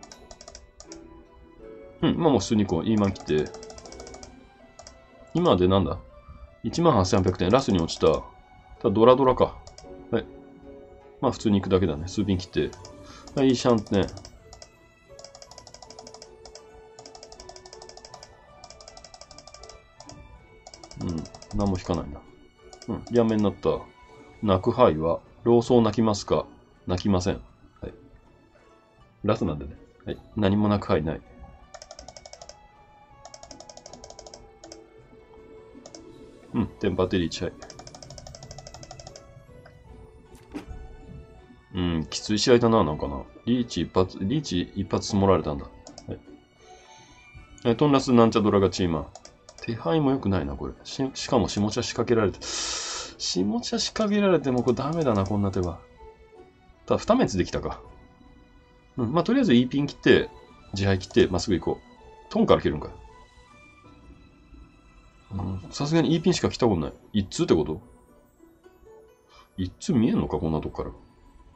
うん。まあもう普通にこう、イーマン切って。今でなんだ ?18,800 点。ラスに落ちた。ただドラドラか。はい。まあ普通に行くだけだね。数ピン切って。はい、いいシャンってね。うん。何も引かないな。うん。両面になった。泣く牌は、老僧泣きますか泣きません。はい。ラスなんでね。はい。何も泣く牌ない。うん。テンパテリーチャイ。うん。きつい試合だな、なんかな。リーチ一発積もられたんだ。はい。トンラスなんちゃドラガチーマー。手配も良くないな、これ。しかも下茶仕掛けられて。下茶仕掛けられてもこれダメだな、こんな手は。ただ、二滅できたか。うん。まあ、とりあえず E ピン切って、自敗切って、まっすぐ行こう。トンから切るんかい。さすがに E ピンしか来たことない。一通ってこと一通見えんのか、こんなとこから。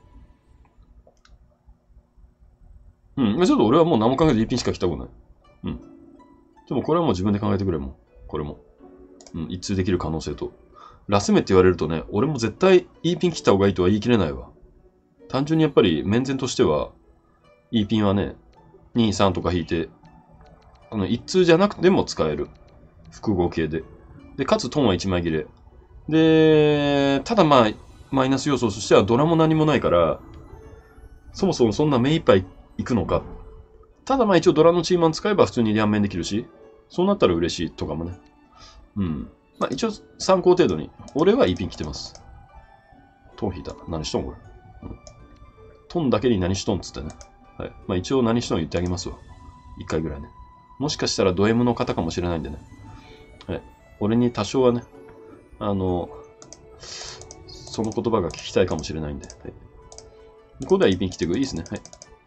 うん。ちょっと俺はもう何も考えず E ピンしか来たことない。うん。でもこれはもう自分で考えてくれもん。これも。うん。一通できる可能性と。ラス目って言われるとね、俺も絶対 E ピン切った方がいいとは言い切れないわ。単純にやっぱり面前としては、E ピンはね、2、3とか引いて、一通じゃなくても使える。複合系で。で、かつトンは1枚切れ。で、ただまあ、マイナス要素としてはドラも何もないから、 そもそもそんな目いっぱいいくのか。ただまあ一応ドラのチーマン使えば普通に両面できるし、そうなったら嬉しいとかもね。うん。まあ一応参考程度に。俺は一品来てます。トン引いた。何しとんこれ。うん、トンだけに何しとんっつってね。はい。まあ一応何しとん言ってあげますわ。一回ぐらいね。もしかしたらド M の方かもしれないんでね。はい。俺に多少はね、その言葉が聞きたいかもしれないんで。はい、ここでは一品来てくる。いいですね。はい。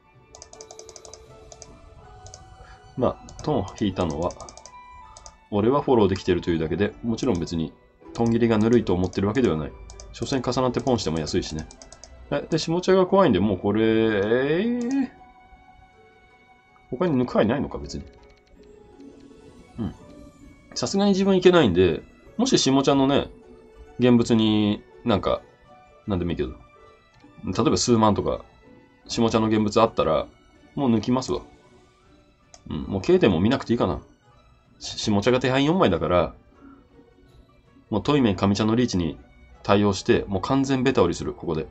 まあ、トン引いたのは、俺はフォローできてるというだけで、もちろん別に、トン切りがぬるいと思ってるわけではない。所詮重なってポンしても安いしね。で、下茶が怖いんで、もうこれ、他に抜く範囲ないのか、別に。うん。さすがに自分いけないんで、もし下茶のね、現物になんか、なんでもいいけど、例えば数万とか、下茶の現物あったら、もう抜きますわ。うん、もう K 点も見なくていいかな。下茶が手配4枚だから、もうトイメン上茶のリーチに対応して、もう完全ベタ折りする、ここで。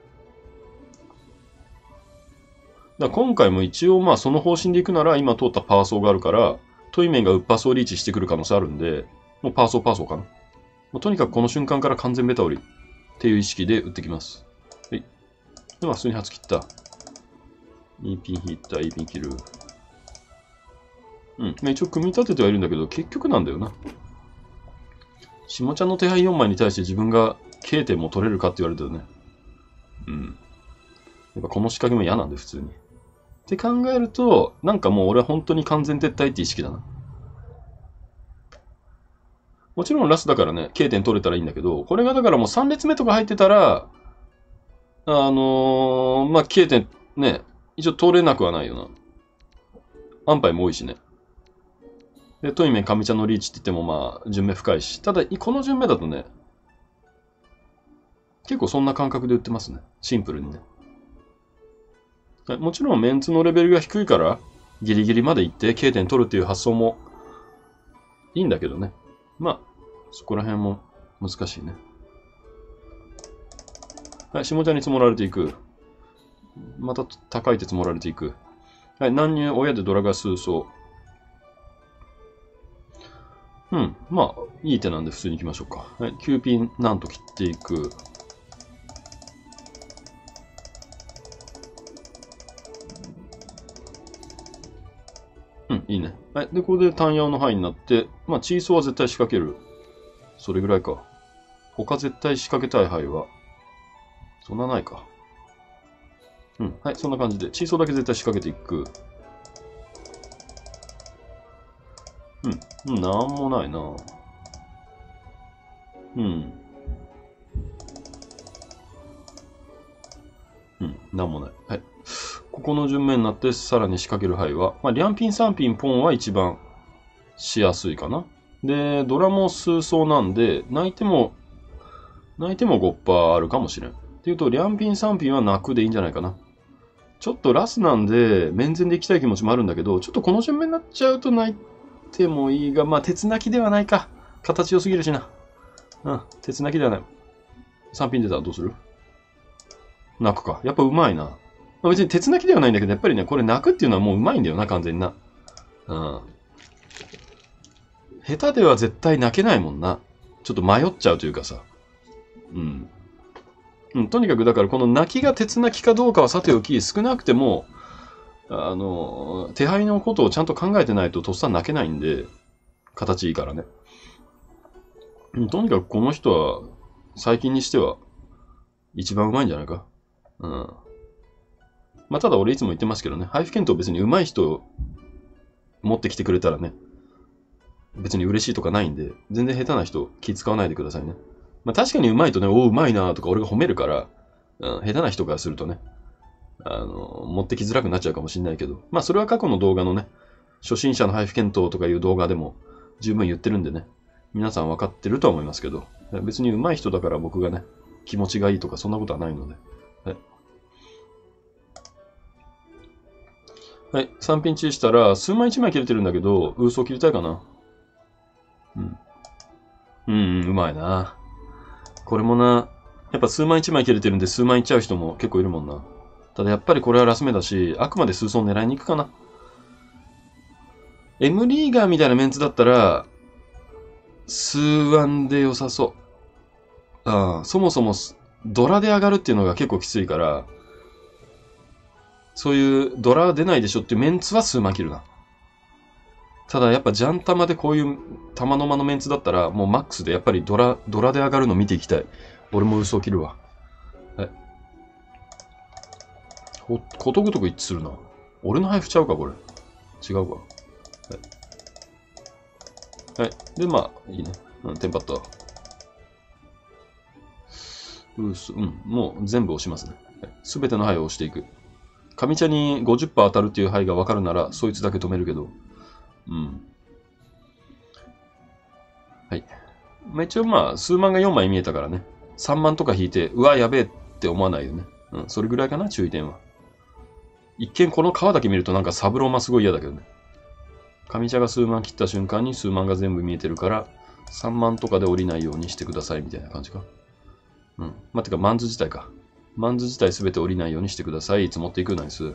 だ今回も一応まあその方針でいくなら、今通ったパワーソーがあるから、トイメンがウッパーソーリーチしてくる可能性あるんで、もうパワーソーかな。もうとにかくこの瞬間から完全ベタ折りっていう意識で打ってきます。はい。で、まあ普通に初切った。いいピン引いた、いいピン切る。うん。まあ、一応組み立ててはいるんだけど、結局なんだよな。下茶の手配4枚に対して自分が K 点も取れるかって言われたよね。うん。やっぱこの仕掛けも嫌なんで、普通に。って考えると、なんかもう俺は本当に完全撤退って意識だな。もちろんラスだからね、K 点取れたらいいんだけど、これがだからもう3列目とか入ってたら、まあ、K 点ね、一応取れなくはないよな。安牌も多いしね。で、トイメン上茶のリーチって言ってもまあ、順目深いし。ただ、この順目だとね、結構そんな感覚で売ってますね。シンプルにね。もちろんメンツのレベルが低いから、ギリギリまで行って K 点取るっていう発想もいいんだけどね。まあ、そこら辺も難しいね。はい、下茶に積もられていく。また高い手積もられていく。はい、乱入、親でドラが数層。うん、まあ、いい手なんで普通に行きましょうか。はい、9ピン、なんと切っていく。うん、いいね。はい。で、ここで単葉の範囲になって、まあ、チーソーは絶対仕掛ける。それぐらいか。他絶対仕掛けたい範囲は、そんなないか。うん。はい。そんな感じで、チーソーだけ絶対仕掛けていく。うん。なんもないな。うん。うん。なんもない。はい。ここの順目になって、さらに仕掛ける範囲は、まあ、リャンピン、サンピン、ポンは一番しやすいかな。で、ドラも数層なんで、泣いても5%あるかもしれん。っていうと、リャンピン、サンピンは泣くでいいんじゃないかな。ちょっとラスなんで、面前で行きたい気持ちもあるんだけど、ちょっとこの順目になっちゃうと泣いてもいいが、まあ、鉄泣きではないか。形良すぎるしな。うん、鉄泣きではない。3ピン出たらどうする？泣くか。やっぱうまいな。まあ、別に鉄泣きではないんだけど、やっぱりね、これ泣くっていうのはもううまいんだよな、完全にな。うん。下手では絶対泣けないもんな。ちょっと迷っちゃうというかさ。うん。うん、とにかくだからこの泣きが鉄泣きかどうかはさておき、少なくても、手配のことをちゃんと考えてないととっさに泣けないんで、形いいからね。とにかくこの人は、最近にしては、一番うまいんじゃないか。うん。まあ、ただ俺いつも言ってますけどね、配布検討別にうまい人を持ってきてくれたらね、別に嬉しいとかないんで、全然下手な人気使わないでくださいね。まあ、確かにうまいとね、おうまいなとか俺が褒めるから、下手な人からするとね、持ってきづらくなっちゃうかもしれないけど、まあそれは過去の動画のね、初心者の配布検討とかいう動画でも十分言ってるんでね、皆さん分かってるとは思いますけど、別に上手い人だから僕がね、気持ちがいいとかそんなことはないので。はい。はい、3ピンチしたら、数枚1枚切れてるんだけど、ウーソー切りたいかな。うん。うまいな。これもな、やっぱ数枚1枚切れてるんで数枚いっちゃう人も結構いるもんな。 ただやっぱりこれはラス目だし、あくまで数層狙いに行くかな。M リーガーみたいなメンツだったら、数ワンで良さそう。そもそもドラで上がるっていうのが結構きついから、そういうドラ出ないでしょっていうメンツは数万切るな。ただやっぱジャン玉でこういう玉の間のメンツだったら、もうマックスでやっぱりドラで上がるの見ていきたい。俺も嘘を切るわ。はい。ことごとく一致するな。俺の配布ちゃうか、これ。違うか。はい。はい。で、まあ、いいね。テンパった。もう全部押しますね。すべての牌を押していく。上茶に 50% 当たるっていう牌が分かるなら、そいつだけ止めるけど。はい。まあ、一応まあ、数万が4枚見えたからね。3万とか引いて、うわ、やべえって思わないよね。それぐらいかな、注意点は。一見この皮だけ見るとなんかサブローマすごい嫌だけどね。上茶が数万切った瞬間に数万が全部見えてるから、3万とかで降りないようにしてくださいみたいな感じか。てか、マンズ自体か。マンズ自体すべて降りないようにしてください。積もっていく、ナイス。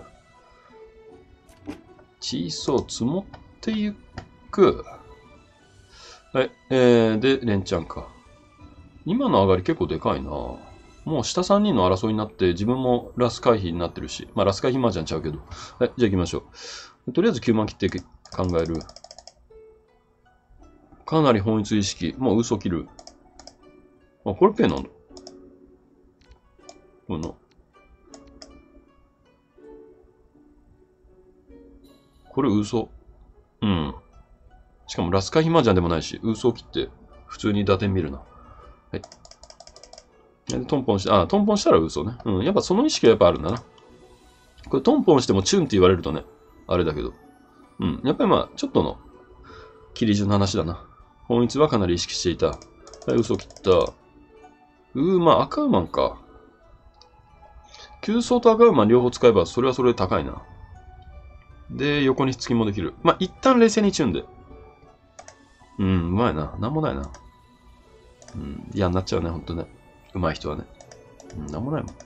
小さ積もっていく。はい。で、連チャンか。今の上がり結構でかいな。もう下3人の争いになって、自分もラス回避になってるし。まあ、ラス回避マージャンちゃうけど。はい、じゃあ行きましょう。とりあえず9万切って考える。かなり本一意識。もう嘘切る。これペイなんだ。これ嘘。しかもラス回避マージャンでもないし、嘘を切って普通に打点見るな。はい。トンポンして、トンポンしたら嘘ね。やっぱその意識はやっぱあるんだな。これトンポンしてもチュンって言われるとね、あれだけど。やっぱりまあ、ちょっとの切り順の話だな。本一はかなり意識していた。はい、嘘切った。まあ赤馬か。急走と赤馬両方使えば、それはそれで高いな。で、横に突きもできる。まあ、一旦冷静にチュンで。うまいな。なんもないな。嫌になっちゃうね、ほんとね。うまい人はね。なんもないもん。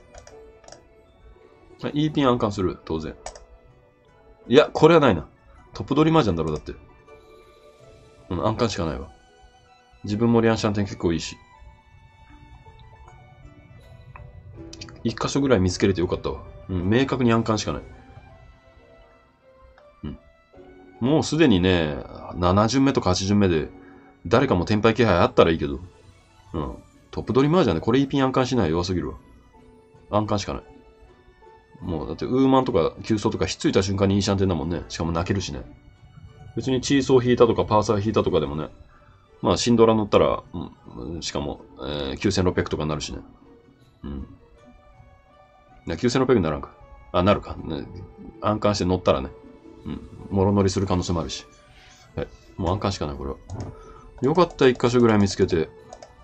いいピン暗冠する、当然。いや、これはないな。トップ取りマージャンだろ、だって。暗冠しかないわ。自分もリアンシャンテン結構いいし。一箇所ぐらい見つけれてよかったわ。明確に暗冠しかない。もうすでにね、7巡目とか8巡目で、誰かも天敗気配あったらいいけど。トップ取りマージャンでこれ一品暗冠しない弱すぎるわ。暗冠しかない。もうだってウーマンとか急走とかひっついた瞬間にいいシャンテンだもんね。しかも泣けるしね。別にチーソー引いたとかパーサー引いたとかでもね。まあシンドラ乗ったら、しかも、9600とかになるしね。9600にならんか。なるか。暗冠して乗ったらね。もろ乗りする可能性もあるし。はい。もう暗冠しかない、これは。よかった一箇所ぐらい見つけて。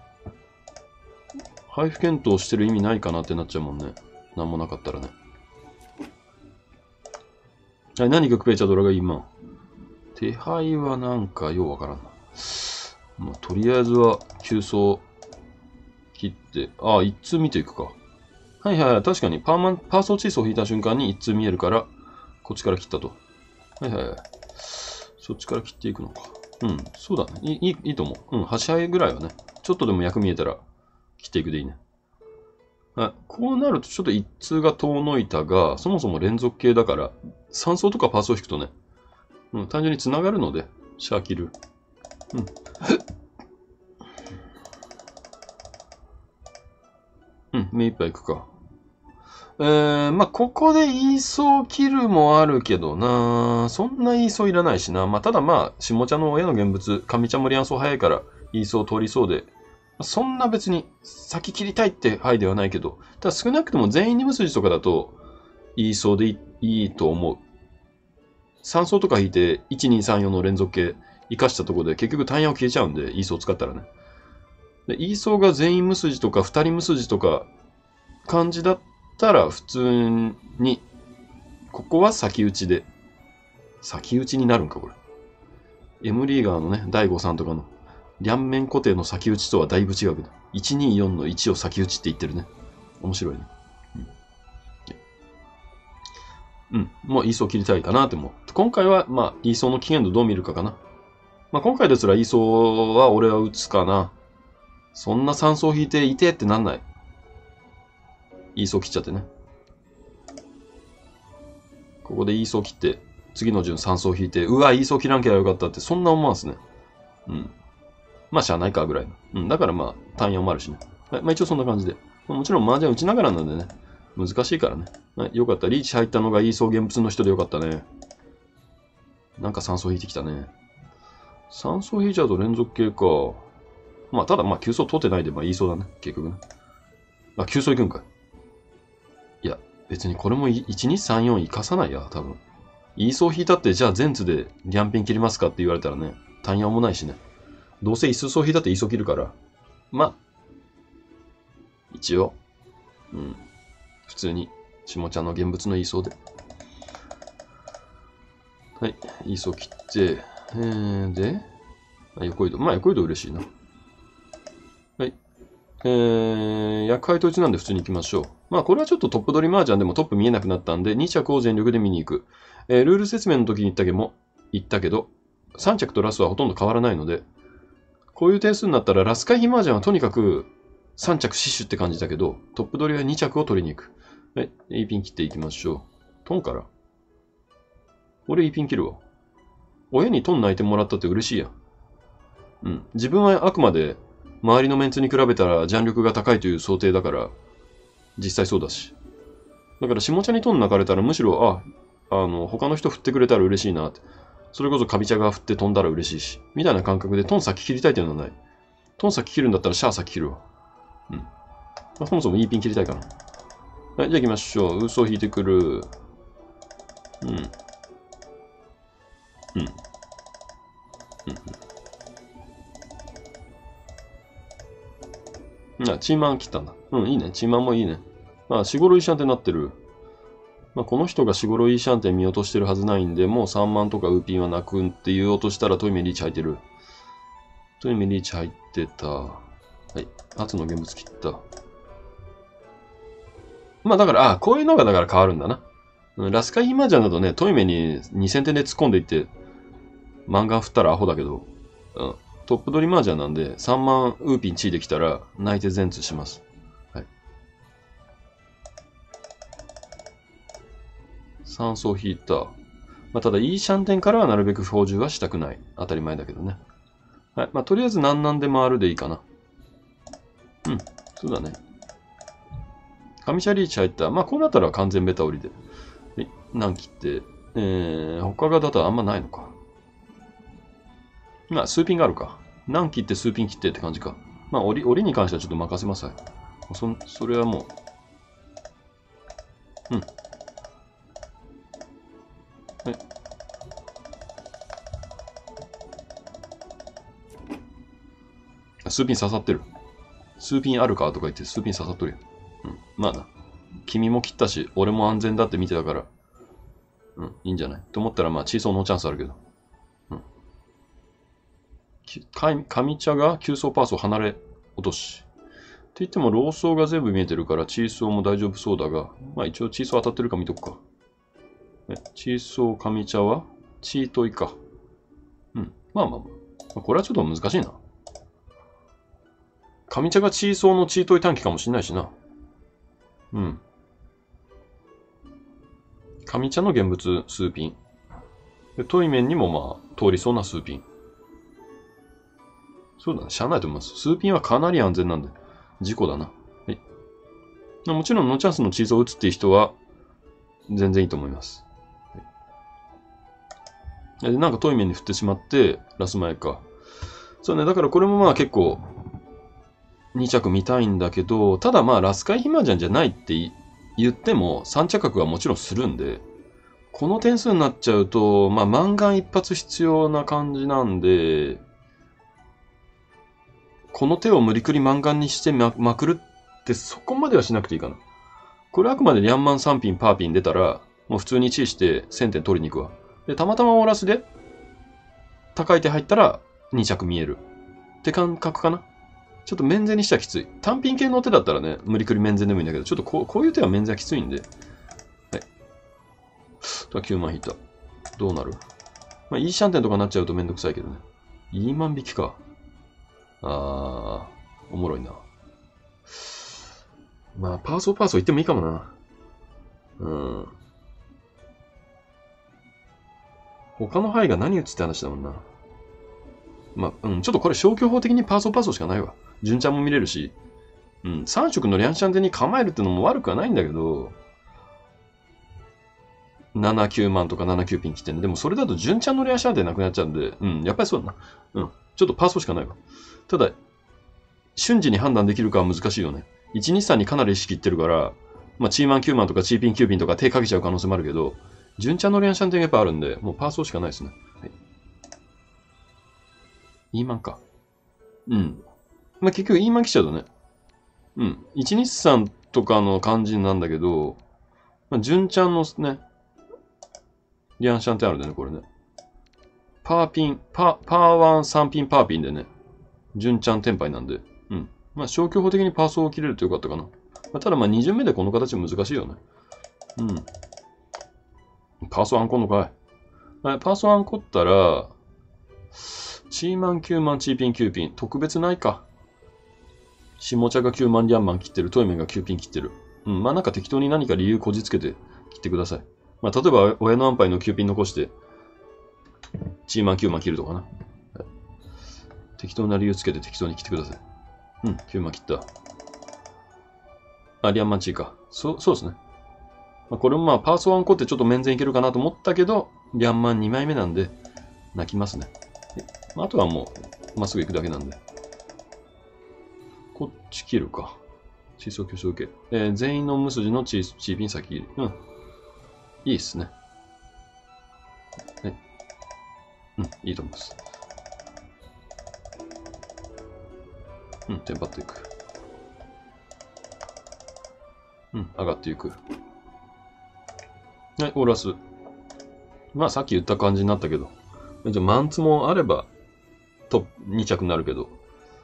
配布検討してる意味ないかなってなっちゃうもんね。なんもなかったらね。はい、何がクペイチャドラが今。手配はなんかようわからんな。まあ、とりあえずは、急走切って、一通見ていくか。はいはい、確かにパーソーチーソーを引いた瞬間に一通見えるから、こっちから切ったと。はいはいはい。そっちから切っていくのか。そうだね。いいと思う。端配ぐらいはね。ちょっとでも役見えたら、切っていくでいいね。こうなるとちょっと一通が遠のいたが、そもそも連続系だから、3層とかパーソー引くとね、単純に繋がるので、シャー切る。目いっぱいいくか。まあ、ここでイーソー切るもあるけどな。そんなイーソーいらないしな。まあ、ただまあ、下茶の親の現物、上茶もリアンソー早いから、イーソー通りそうで、そんな別に先切りたいって範囲ではないけど、ただ少なくとも全員2無筋とかだと、イーソーでいいと思う。3層とか引いて、1、2、3、4の連続系、生かしたところで結局単ヤを消えちゃうんで、イーソー使ったらね。で、イーソーが全員無筋とか2人無筋とか、感じだったら普通に、ここは先打ちで、先打ちになるんか、これ。M リーガーのね、第5さんとかの、両面固定の先打ちとはだいぶ違うけど、124の1を先打ちって言ってるね。面白いね。 うん。もうイーソー切りたいかなって思う。今回は、まあ、イーソーの期限度どう見るかかな。まあ、今回ですらイーソーは俺は打つかな。そんな3層引いていてってなんない。イーソー切っちゃってね。ここでイーソー切って、次の順3層引いて、うわ、イーソー切らんきゃよかったって、そんな思わんすね。うん。まあ、しゃあないかぐらいの。うん。だからまあ、単4もあるしね。はい。まあ一応そんな感じで。もちろん麻雀打ちながらなんでね。難しいからね。はい。よかった。リーチ入ったのがイーソー現物の人でよかったね。なんか3層引いてきたね。3層引いちゃうと連続系か。まあ、ただまあ、9層取ってないで、まあ、言いそうだね。結局ね。あ、9層いくんかい。いや、別にこれも1、2、3、4生かさないや、多分。言いそう引いたって、じゃあ全図でリャンピン切りますかって言われたらね、単ヤもないしね。どうせ一層引いたって言いそう切るから。まあ、一応、うん。普通に、下ちゃんの現物の言いそうで。はい。言いそう切って、で、横移動。まあ、横移動嬉しいな。はい。薬杯統一なんで普通に行きましょう。まあ、これはちょっとトップ取り麻雀でもトップ見えなくなったんで、2着を全力で見に行く。ルール説明の時に言ったけど、3着とラスはほとんど変わらないので、こういう点数になったらラス回避麻雀はとにかく3着死守って感じだけど、トップ取りは2着を取りに行く。はい。E ピン切っていきましょう。トンから俺 E ピン切るわ。親にトン泣いてもらったって嬉しいやん。うん。自分はあくまで周りのメンツに比べたらジャン力が高いという想定だから、実際そうだし。だから下茶にトン泣かれたらむしろ、他の人振ってくれたら嬉しいなって。それこそカビ茶が振って飛んだら嬉しいし。みたいな感覚でトン先切りたいっていうのはない。トン先切るんだったらシャア先切るわ。うん。まあ、そもそも E ピン切りたいかな。はい、じゃあ行きましょう。嘘を引いてくる。うん。うん。うん。チーマン切ったんだ。うん、いいね。チーマンもいいね。まあ、四五ロイシャンってなってる。まあ、この人が四五ロイシャンって見落としてるはずないんで、もう3万とかウーピンはなくんって言おうとしたらトイメリーチ入ってる。トイメリーチ入ってた。はい。初の現物切った。まあだから、こういうのがだから変わるんだな。ラスカヒマジャンだとね、トイメに2000点で突っ込んでいって、漫画振ったらアホだけど、うん。トップ取りマージャンなんで、3万ウーピンチーできたら、内定全通します。はい。3層引いた。まあ、ただ、いいシャンテンからはなるべく操縦はしたくない。当たり前だけどね。はい。まあ、とりあえず何なんで回るでいいかな。うん。そうだね。上シャリーチ入った。まあ、こうなったら完全ベタ折りで。はい。何切って。他がだとあんまないのか。まあ、数ピンがあるか。何切って数ピン切ってって感じか。まあ、折りに関してはちょっと任せます。はい。それはもう。うん。はい。数ピン刺さってる。数ピンあるかとか言って数ピン刺さっとるよ。うん。まあな。君も切ったし、俺も安全だって見てたから。うん。いいんじゃないと思ったら、まあ、チーソーノーチャンスあるけど。うん。上茶が急走パースを離れ落とし。って言っても、ローソーが全部見えてるから、チーソーも大丈夫そうだが、まあ一応チーソー当たってるか見とくか。チーソー上茶はチートイか。うん。まあまあまあ。これはちょっと難しいな。上茶がチーソーのチートイ短期かもしんないしな。うん。上茶の現物数ピン。で、トイメンにもまあ、通りそうな数ピン。そうだね。しゃあないと思います。数ピンはかなり安全なんで。事故だな。はい。もちろんノーチャンスのチーズを打つっていう人は、全然いいと思います。はい、で、なんか遠い面に振ってしまって、ラス前か。そうね、だからこれもまあ結構、2着見たいんだけど、ただまあラスカイヒマジャンじゃないって言っても、3着角はもちろんするんで、この点数になっちゃうと、まあマンガン一発必要な感じなんで、この手を無理くりマンガンにしてまくるってそこまではしなくていいかな。これあくまでリャンマン3ピンパーピン出たら、もう普通にチーして1000点取りに行くわ。で、たまたまオーラスで、高い手入ったら2着見える。って感覚かな。ちょっと面前にしてはきつい。単品系の手だったらね、無理くり面前でもいいんだけど、ちょっとこういう手は面前はきついんで。はい。 とは9万引いた。どうなる？まあ、いいシャンテンとかになっちゃうとめんどくさいけどね。いい万引きか。おもろいな。まあ、パーソー行ってもいいかもな。他の牌が何打つって話だもんな。まあ、ちょっとこれ消去法的にパーソーしかないわ。順ちゃんも見れるし。3色のリャンシャンテに構えるってのも悪くはないんだけど、7、9万とか7、9ピン切ってんで、でもそれだと順ちゃんのリャンシャンテなくなっちゃうんで、やっぱりそうだな。ちょっとパーソーしかないわ。ただ、瞬時に判断できるかは難しいよね。1、2、3にかなり意識いってるから、まあ、チーマン9万とかチーピン9ピンとか手かけちゃう可能性もあるけど、順ちゃんのリャンシャンテがやっぱあるんで、もうパーソーしかないですね。はい。イーマンか。まあ、結局イーマン来ちゃうとね。1、2、3とかの感じなんだけど、まあ、順ちゃんのね、リャンシャンってあるんだよね、これね。パーピン、パー1、3ピン、パーピンでね、順ちゃんテンパイなんで、まあ消去法的にパーソーを切れるとよかったかな。まあ、ただまあ2巡目でこの形難しいよね。パーソーアンコんのかい。はい、パーソーアンコったら、チーマン9万、チーピン9ピン、特別ないか。下茶が9万リャンマン切ってる、トイメンが9ピン切ってる。まあなんか適当に何か理由こじつけて切ってください。まあ例えば親の安牌の9ピン残して、チーマン9万切るとかな。はい、適当な理由つけて適当に切ってください。9万切った。リャンマンチーか。そうですね。まあ、これもまあパーソーアンコってちょっと面前いけるかなと思ったけど、リャンマン2枚目なんで、泣きますね。あとはもう、まっすぐ行くだけなんで。こっち切るか。地層巨匠受け。全員の無筋のチーピン先切り。いいっすね。はい。いいと思います。テンパっていく。上がっていく。はい、オーラス。まあ、さっき言った感じになったけど。じゃあ、マンツもあれば、2着になるけど。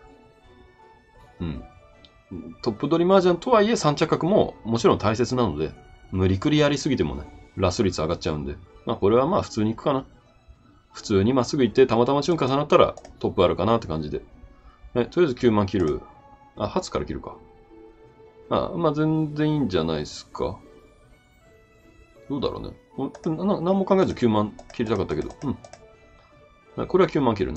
トップ取り麻雀とはいえ3着角ももちろん大切なので、無理くりやりすぎてもね、ラス率上がっちゃうんで。まあ、これはまあ、普通に行くかな。普通にまっすぐ行って、たまたまチュン重なったらトップあるかなって感じで。とりあえず9万切る。初から切るか。まあ全然いいんじゃないですか。どうだろうね。何も考えず9万切りたかったけど。これは9万切るね。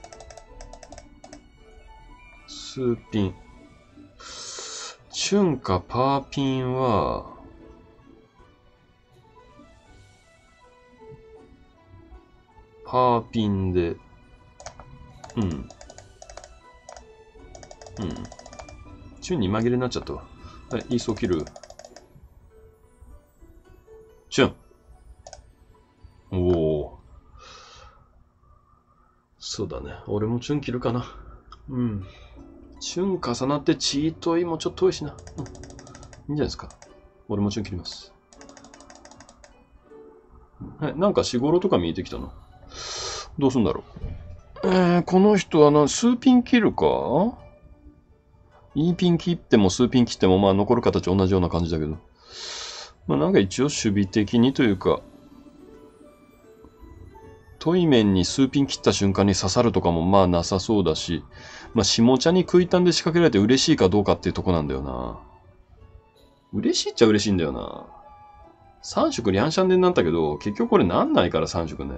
スーピン。チュンかパーピンは、パーピンで、チュンに紛れになっちゃったわ。はい、イーソー切る。チュン。おお。そうだね。俺もチュン切るかな。チュン重なってチートイもちょっと遠いしな。いいんじゃないですか。俺もチュン切ります。はい、なんか4、5ロとか見えてきたの。どうすんだろう。この人は数ピン切るか？ E ピン切っても数ピン切ってもまあ残る形同じような感じだけど。まあなんか一応守備的にというか、トイメンに数ピン切った瞬間に刺さるとかもまあなさそうだし、まあ下茶に食いたんで仕掛けられて嬉しいかどうかっていうとこなんだよな。嬉しいっちゃ嬉しいんだよな。3色リャンシャンでになったけど、結局これなんないから3色ね。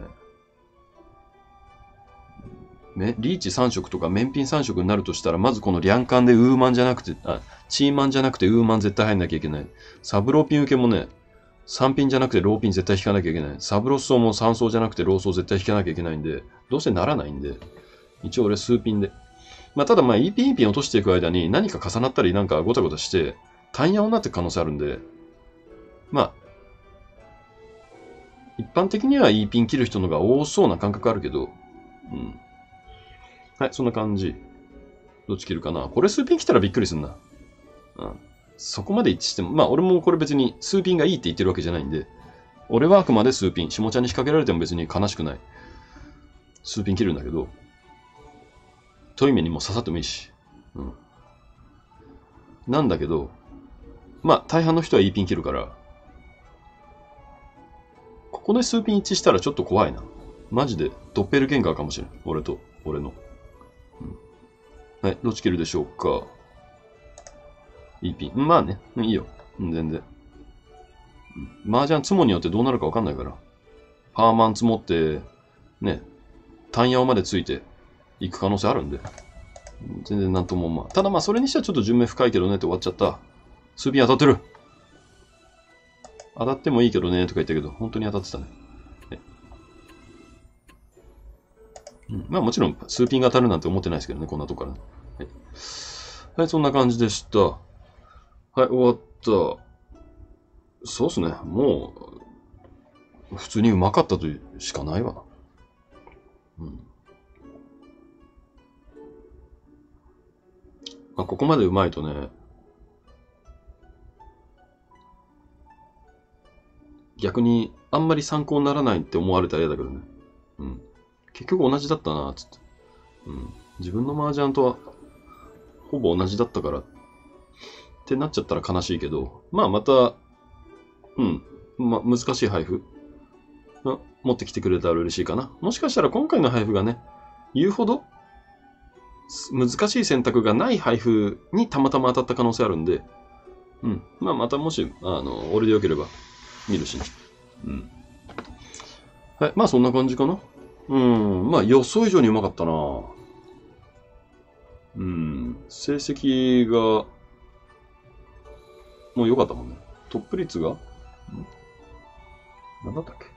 リーチ3色とか面品3色になるとしたら、まずこのリャンカンでウーマンじゃなくて、チーマンじゃなくてウーマン絶対入んなきゃいけない。サブローピン受けもね、3ピンじゃなくてローピン絶対引かなきゃいけない。サブロッソーも3層じゃなくてローソー絶対引かなきゃいけないんで、どうせならないんで、一応俺数ピンで。まあただまあ E ピン E ピン落としていく間に何か重なったりなんかごたごたして、単ヤオになっていく可能性あるんで、まあ、一般的には E ピン切る人のが多そうな感覚あるけど、はい、そんな感じ。どっち切るかな。これ数ピン来たらびっくりすんな。そこまで一致しても、まあ俺もこれ別に数ピンがいいって言ってるわけじゃないんで、俺はあくまで数ピン、下茶に仕掛けられても別に悲しくない。数ピン切るんだけど、トイメにも刺さってもいいし。なんだけど、まあ大半の人は E ピン切るから、 ここで数ピン一致したらちょっと怖いな。マジでドッペルゲンガーかもしれん。俺の。はい、どっち切るでしょうか。いいピン。まあね、いいよ。全然。麻雀ツモによってどうなるかわかんないから。パーマン積もって、ね、単ヤオまでついていく可能性あるんで。全然なんともまあ。ただまあそれにしてはちょっと順目深いけどねって終わっちゃった。数ピン当たってる。当たってもいいけどねとか言ったけど、本当に当たってたね。まあもちろん数ピンが当たるなんて思ってないですけどね、こんなとこからね。はい、そんな感じでした。はい、終わった。そうっすね。もう、普通にうまかったというしかないわ。まあ、ここまでうまいとね、逆にあんまり参考にならないって思われたら嫌だけどね。結局同じだったな、つって。自分の麻雀とはほぼ同じだったからってなっちゃったら悲しいけど、まあまた、難しい配布、持ってきてくれたら嬉しいかな。もしかしたら今回の配布がね、言うほど難しい選択がない配布にたまたま当たった可能性あるんで、まあまたもし、俺でよければ見るしね。はい、まあそんな感じかな。まあ予想以上にうまかったな。成績が、もう良かったもんね。トップ率が、何だったっけ。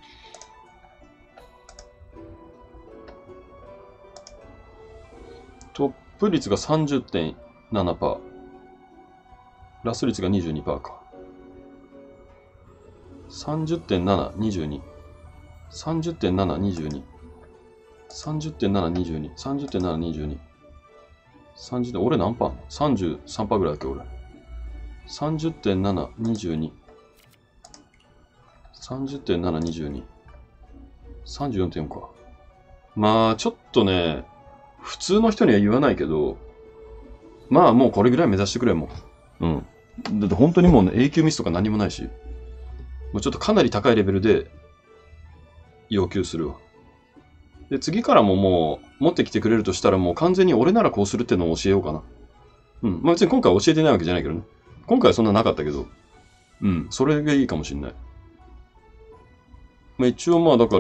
トップ率が 30.7%。ラス率が 22% か。30.7、22。30.7、22。30.7、22。30.7、22。30. 俺何パー ?33% ぐらいだっけ俺。30.7、22。30.7、22。34.4 か。まあ、ちょっとね、普通の人には言わないけど、まあもうこれぐらい目指してくれもん。だって本当にもうね、永久ミスとか何もないし、もうちょっとかなり高いレベルで要求するわ。で、次からももう持ってきてくれるとしたらもう完全に俺ならこうするってのを教えようかな。まあ別に今回教えてないわけじゃないけどね。今回はそんななかったけど、それがいいかもしんない。まあ一応まあだから、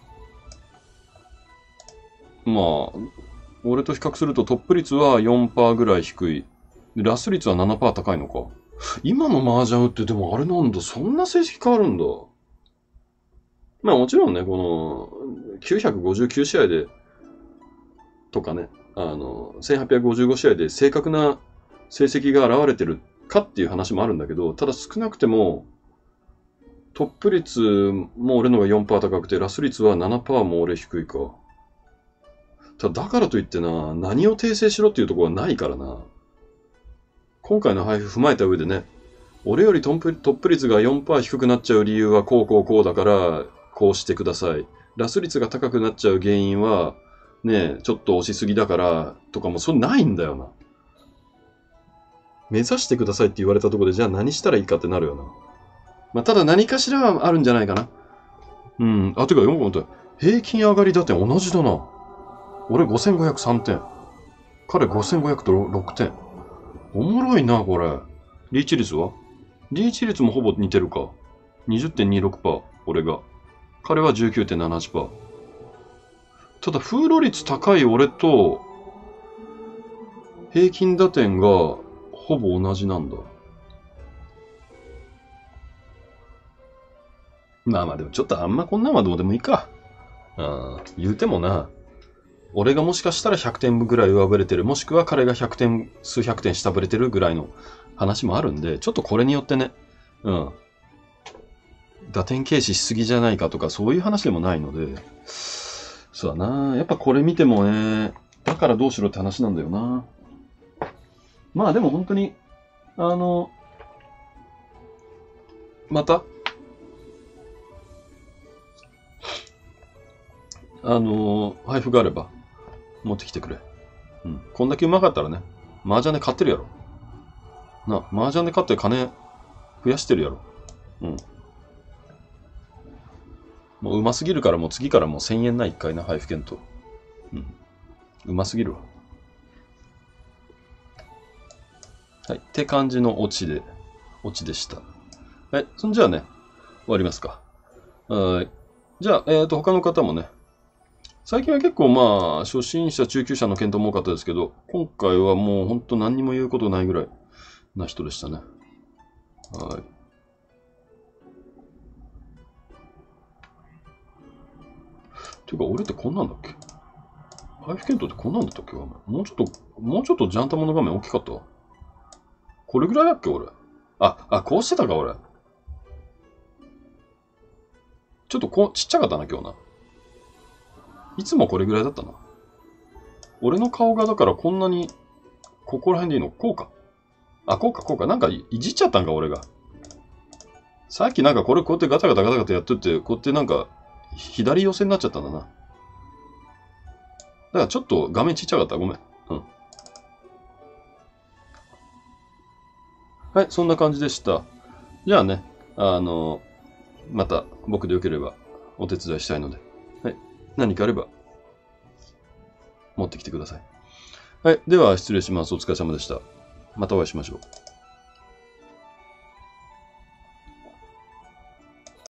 まあ、俺と比較するとトップ率は 4% ぐらい低い。ラス率は 7% 高いのか。今の麻雀ってでもあれなんだ。そんな成績変わるんだ。まあもちろんね、この959試合で、とかね、1855試合で正確な成績が現れてるかっていう話もあるんだけど、ただ少なくても、トップ率も俺のが 4% 高くて、ラス率は 7% も俺低いか。だからといってな、何を訂正しろっていうところはないからな。今回の配布踏まえた上でね、俺よりトップ率が 4% 低くなっちゃう理由はこうだから、こうしてください。ラス率が高くなっちゃう原因は、ね、ちょっと押しすぎだから、とかもそれないんだよな。目指してくださいって言われたところで、じゃあ何したらいいかってなるよな。まあ、ただ何かしらはあるんじゃないかな。てか、4個平均上がりだって同じだな。俺5503点。彼5500と6点。おもろいな、これ。リーチ率はリーチ率もほぼ似てるか。20.26%、俺が。彼は 19.78%。ただ、フード率高い俺と、平均打点がほぼ同じなんだ。まあでもちょっとあんまこんなんはどうでもいいか。言うてもな。俺がもしかしたら100点ぐらい上振れてる、もしくは彼が100点、数百点下振れてるぐらいの話もあるんで、ちょっとこれによってね、打点軽視しすぎじゃないかとか、そういう話でもないので、そうだな。やっぱこれ見てもね、だからどうしろって話なんだよな。まあでも本当に、また、配布があれば、持ってきてくれ。こんだけうまかったらね、麻雀で勝ってるやろ。麻雀で勝って金増やしてるやろ。 もううますぎるからもう次からもう1000円な、1回な、配布券と。うん。うますぎるわ。はい。って感じのオチでした。はい。そんじゃあね、終わりますか。はい。じゃあ、他の方もね、最近は結構まあ、初心者、中級者の検討も多かったですけど、今回はもうほんと何にも言うことないぐらいな人でしたね。はい。ていうか、俺ってこんなんだっけ？配布検討ってこんなんだったっけ？もうちょっとジャンタモの画面大きかったわ。これぐらいだっけ俺。こうしてたか俺。ちょっとちっちゃかったな今日な。いつもこれぐらいだったな。俺の顔がだからこんなに、ここら辺でいいの？こうか。こうか。なんかいじっちゃったんか俺が。さっきなんかこれこうやってガタガタやってて、こうやってなんか、左寄せになっちゃったんだな。だからちょっと画面ちっちゃかった。ごめん。うん。はい、そんな感じでした。じゃあね、また僕でよければお手伝いしたいので、はい、何かあれば持ってきてください。はい、では失礼します。お疲れ様でした。またお会いしましょう。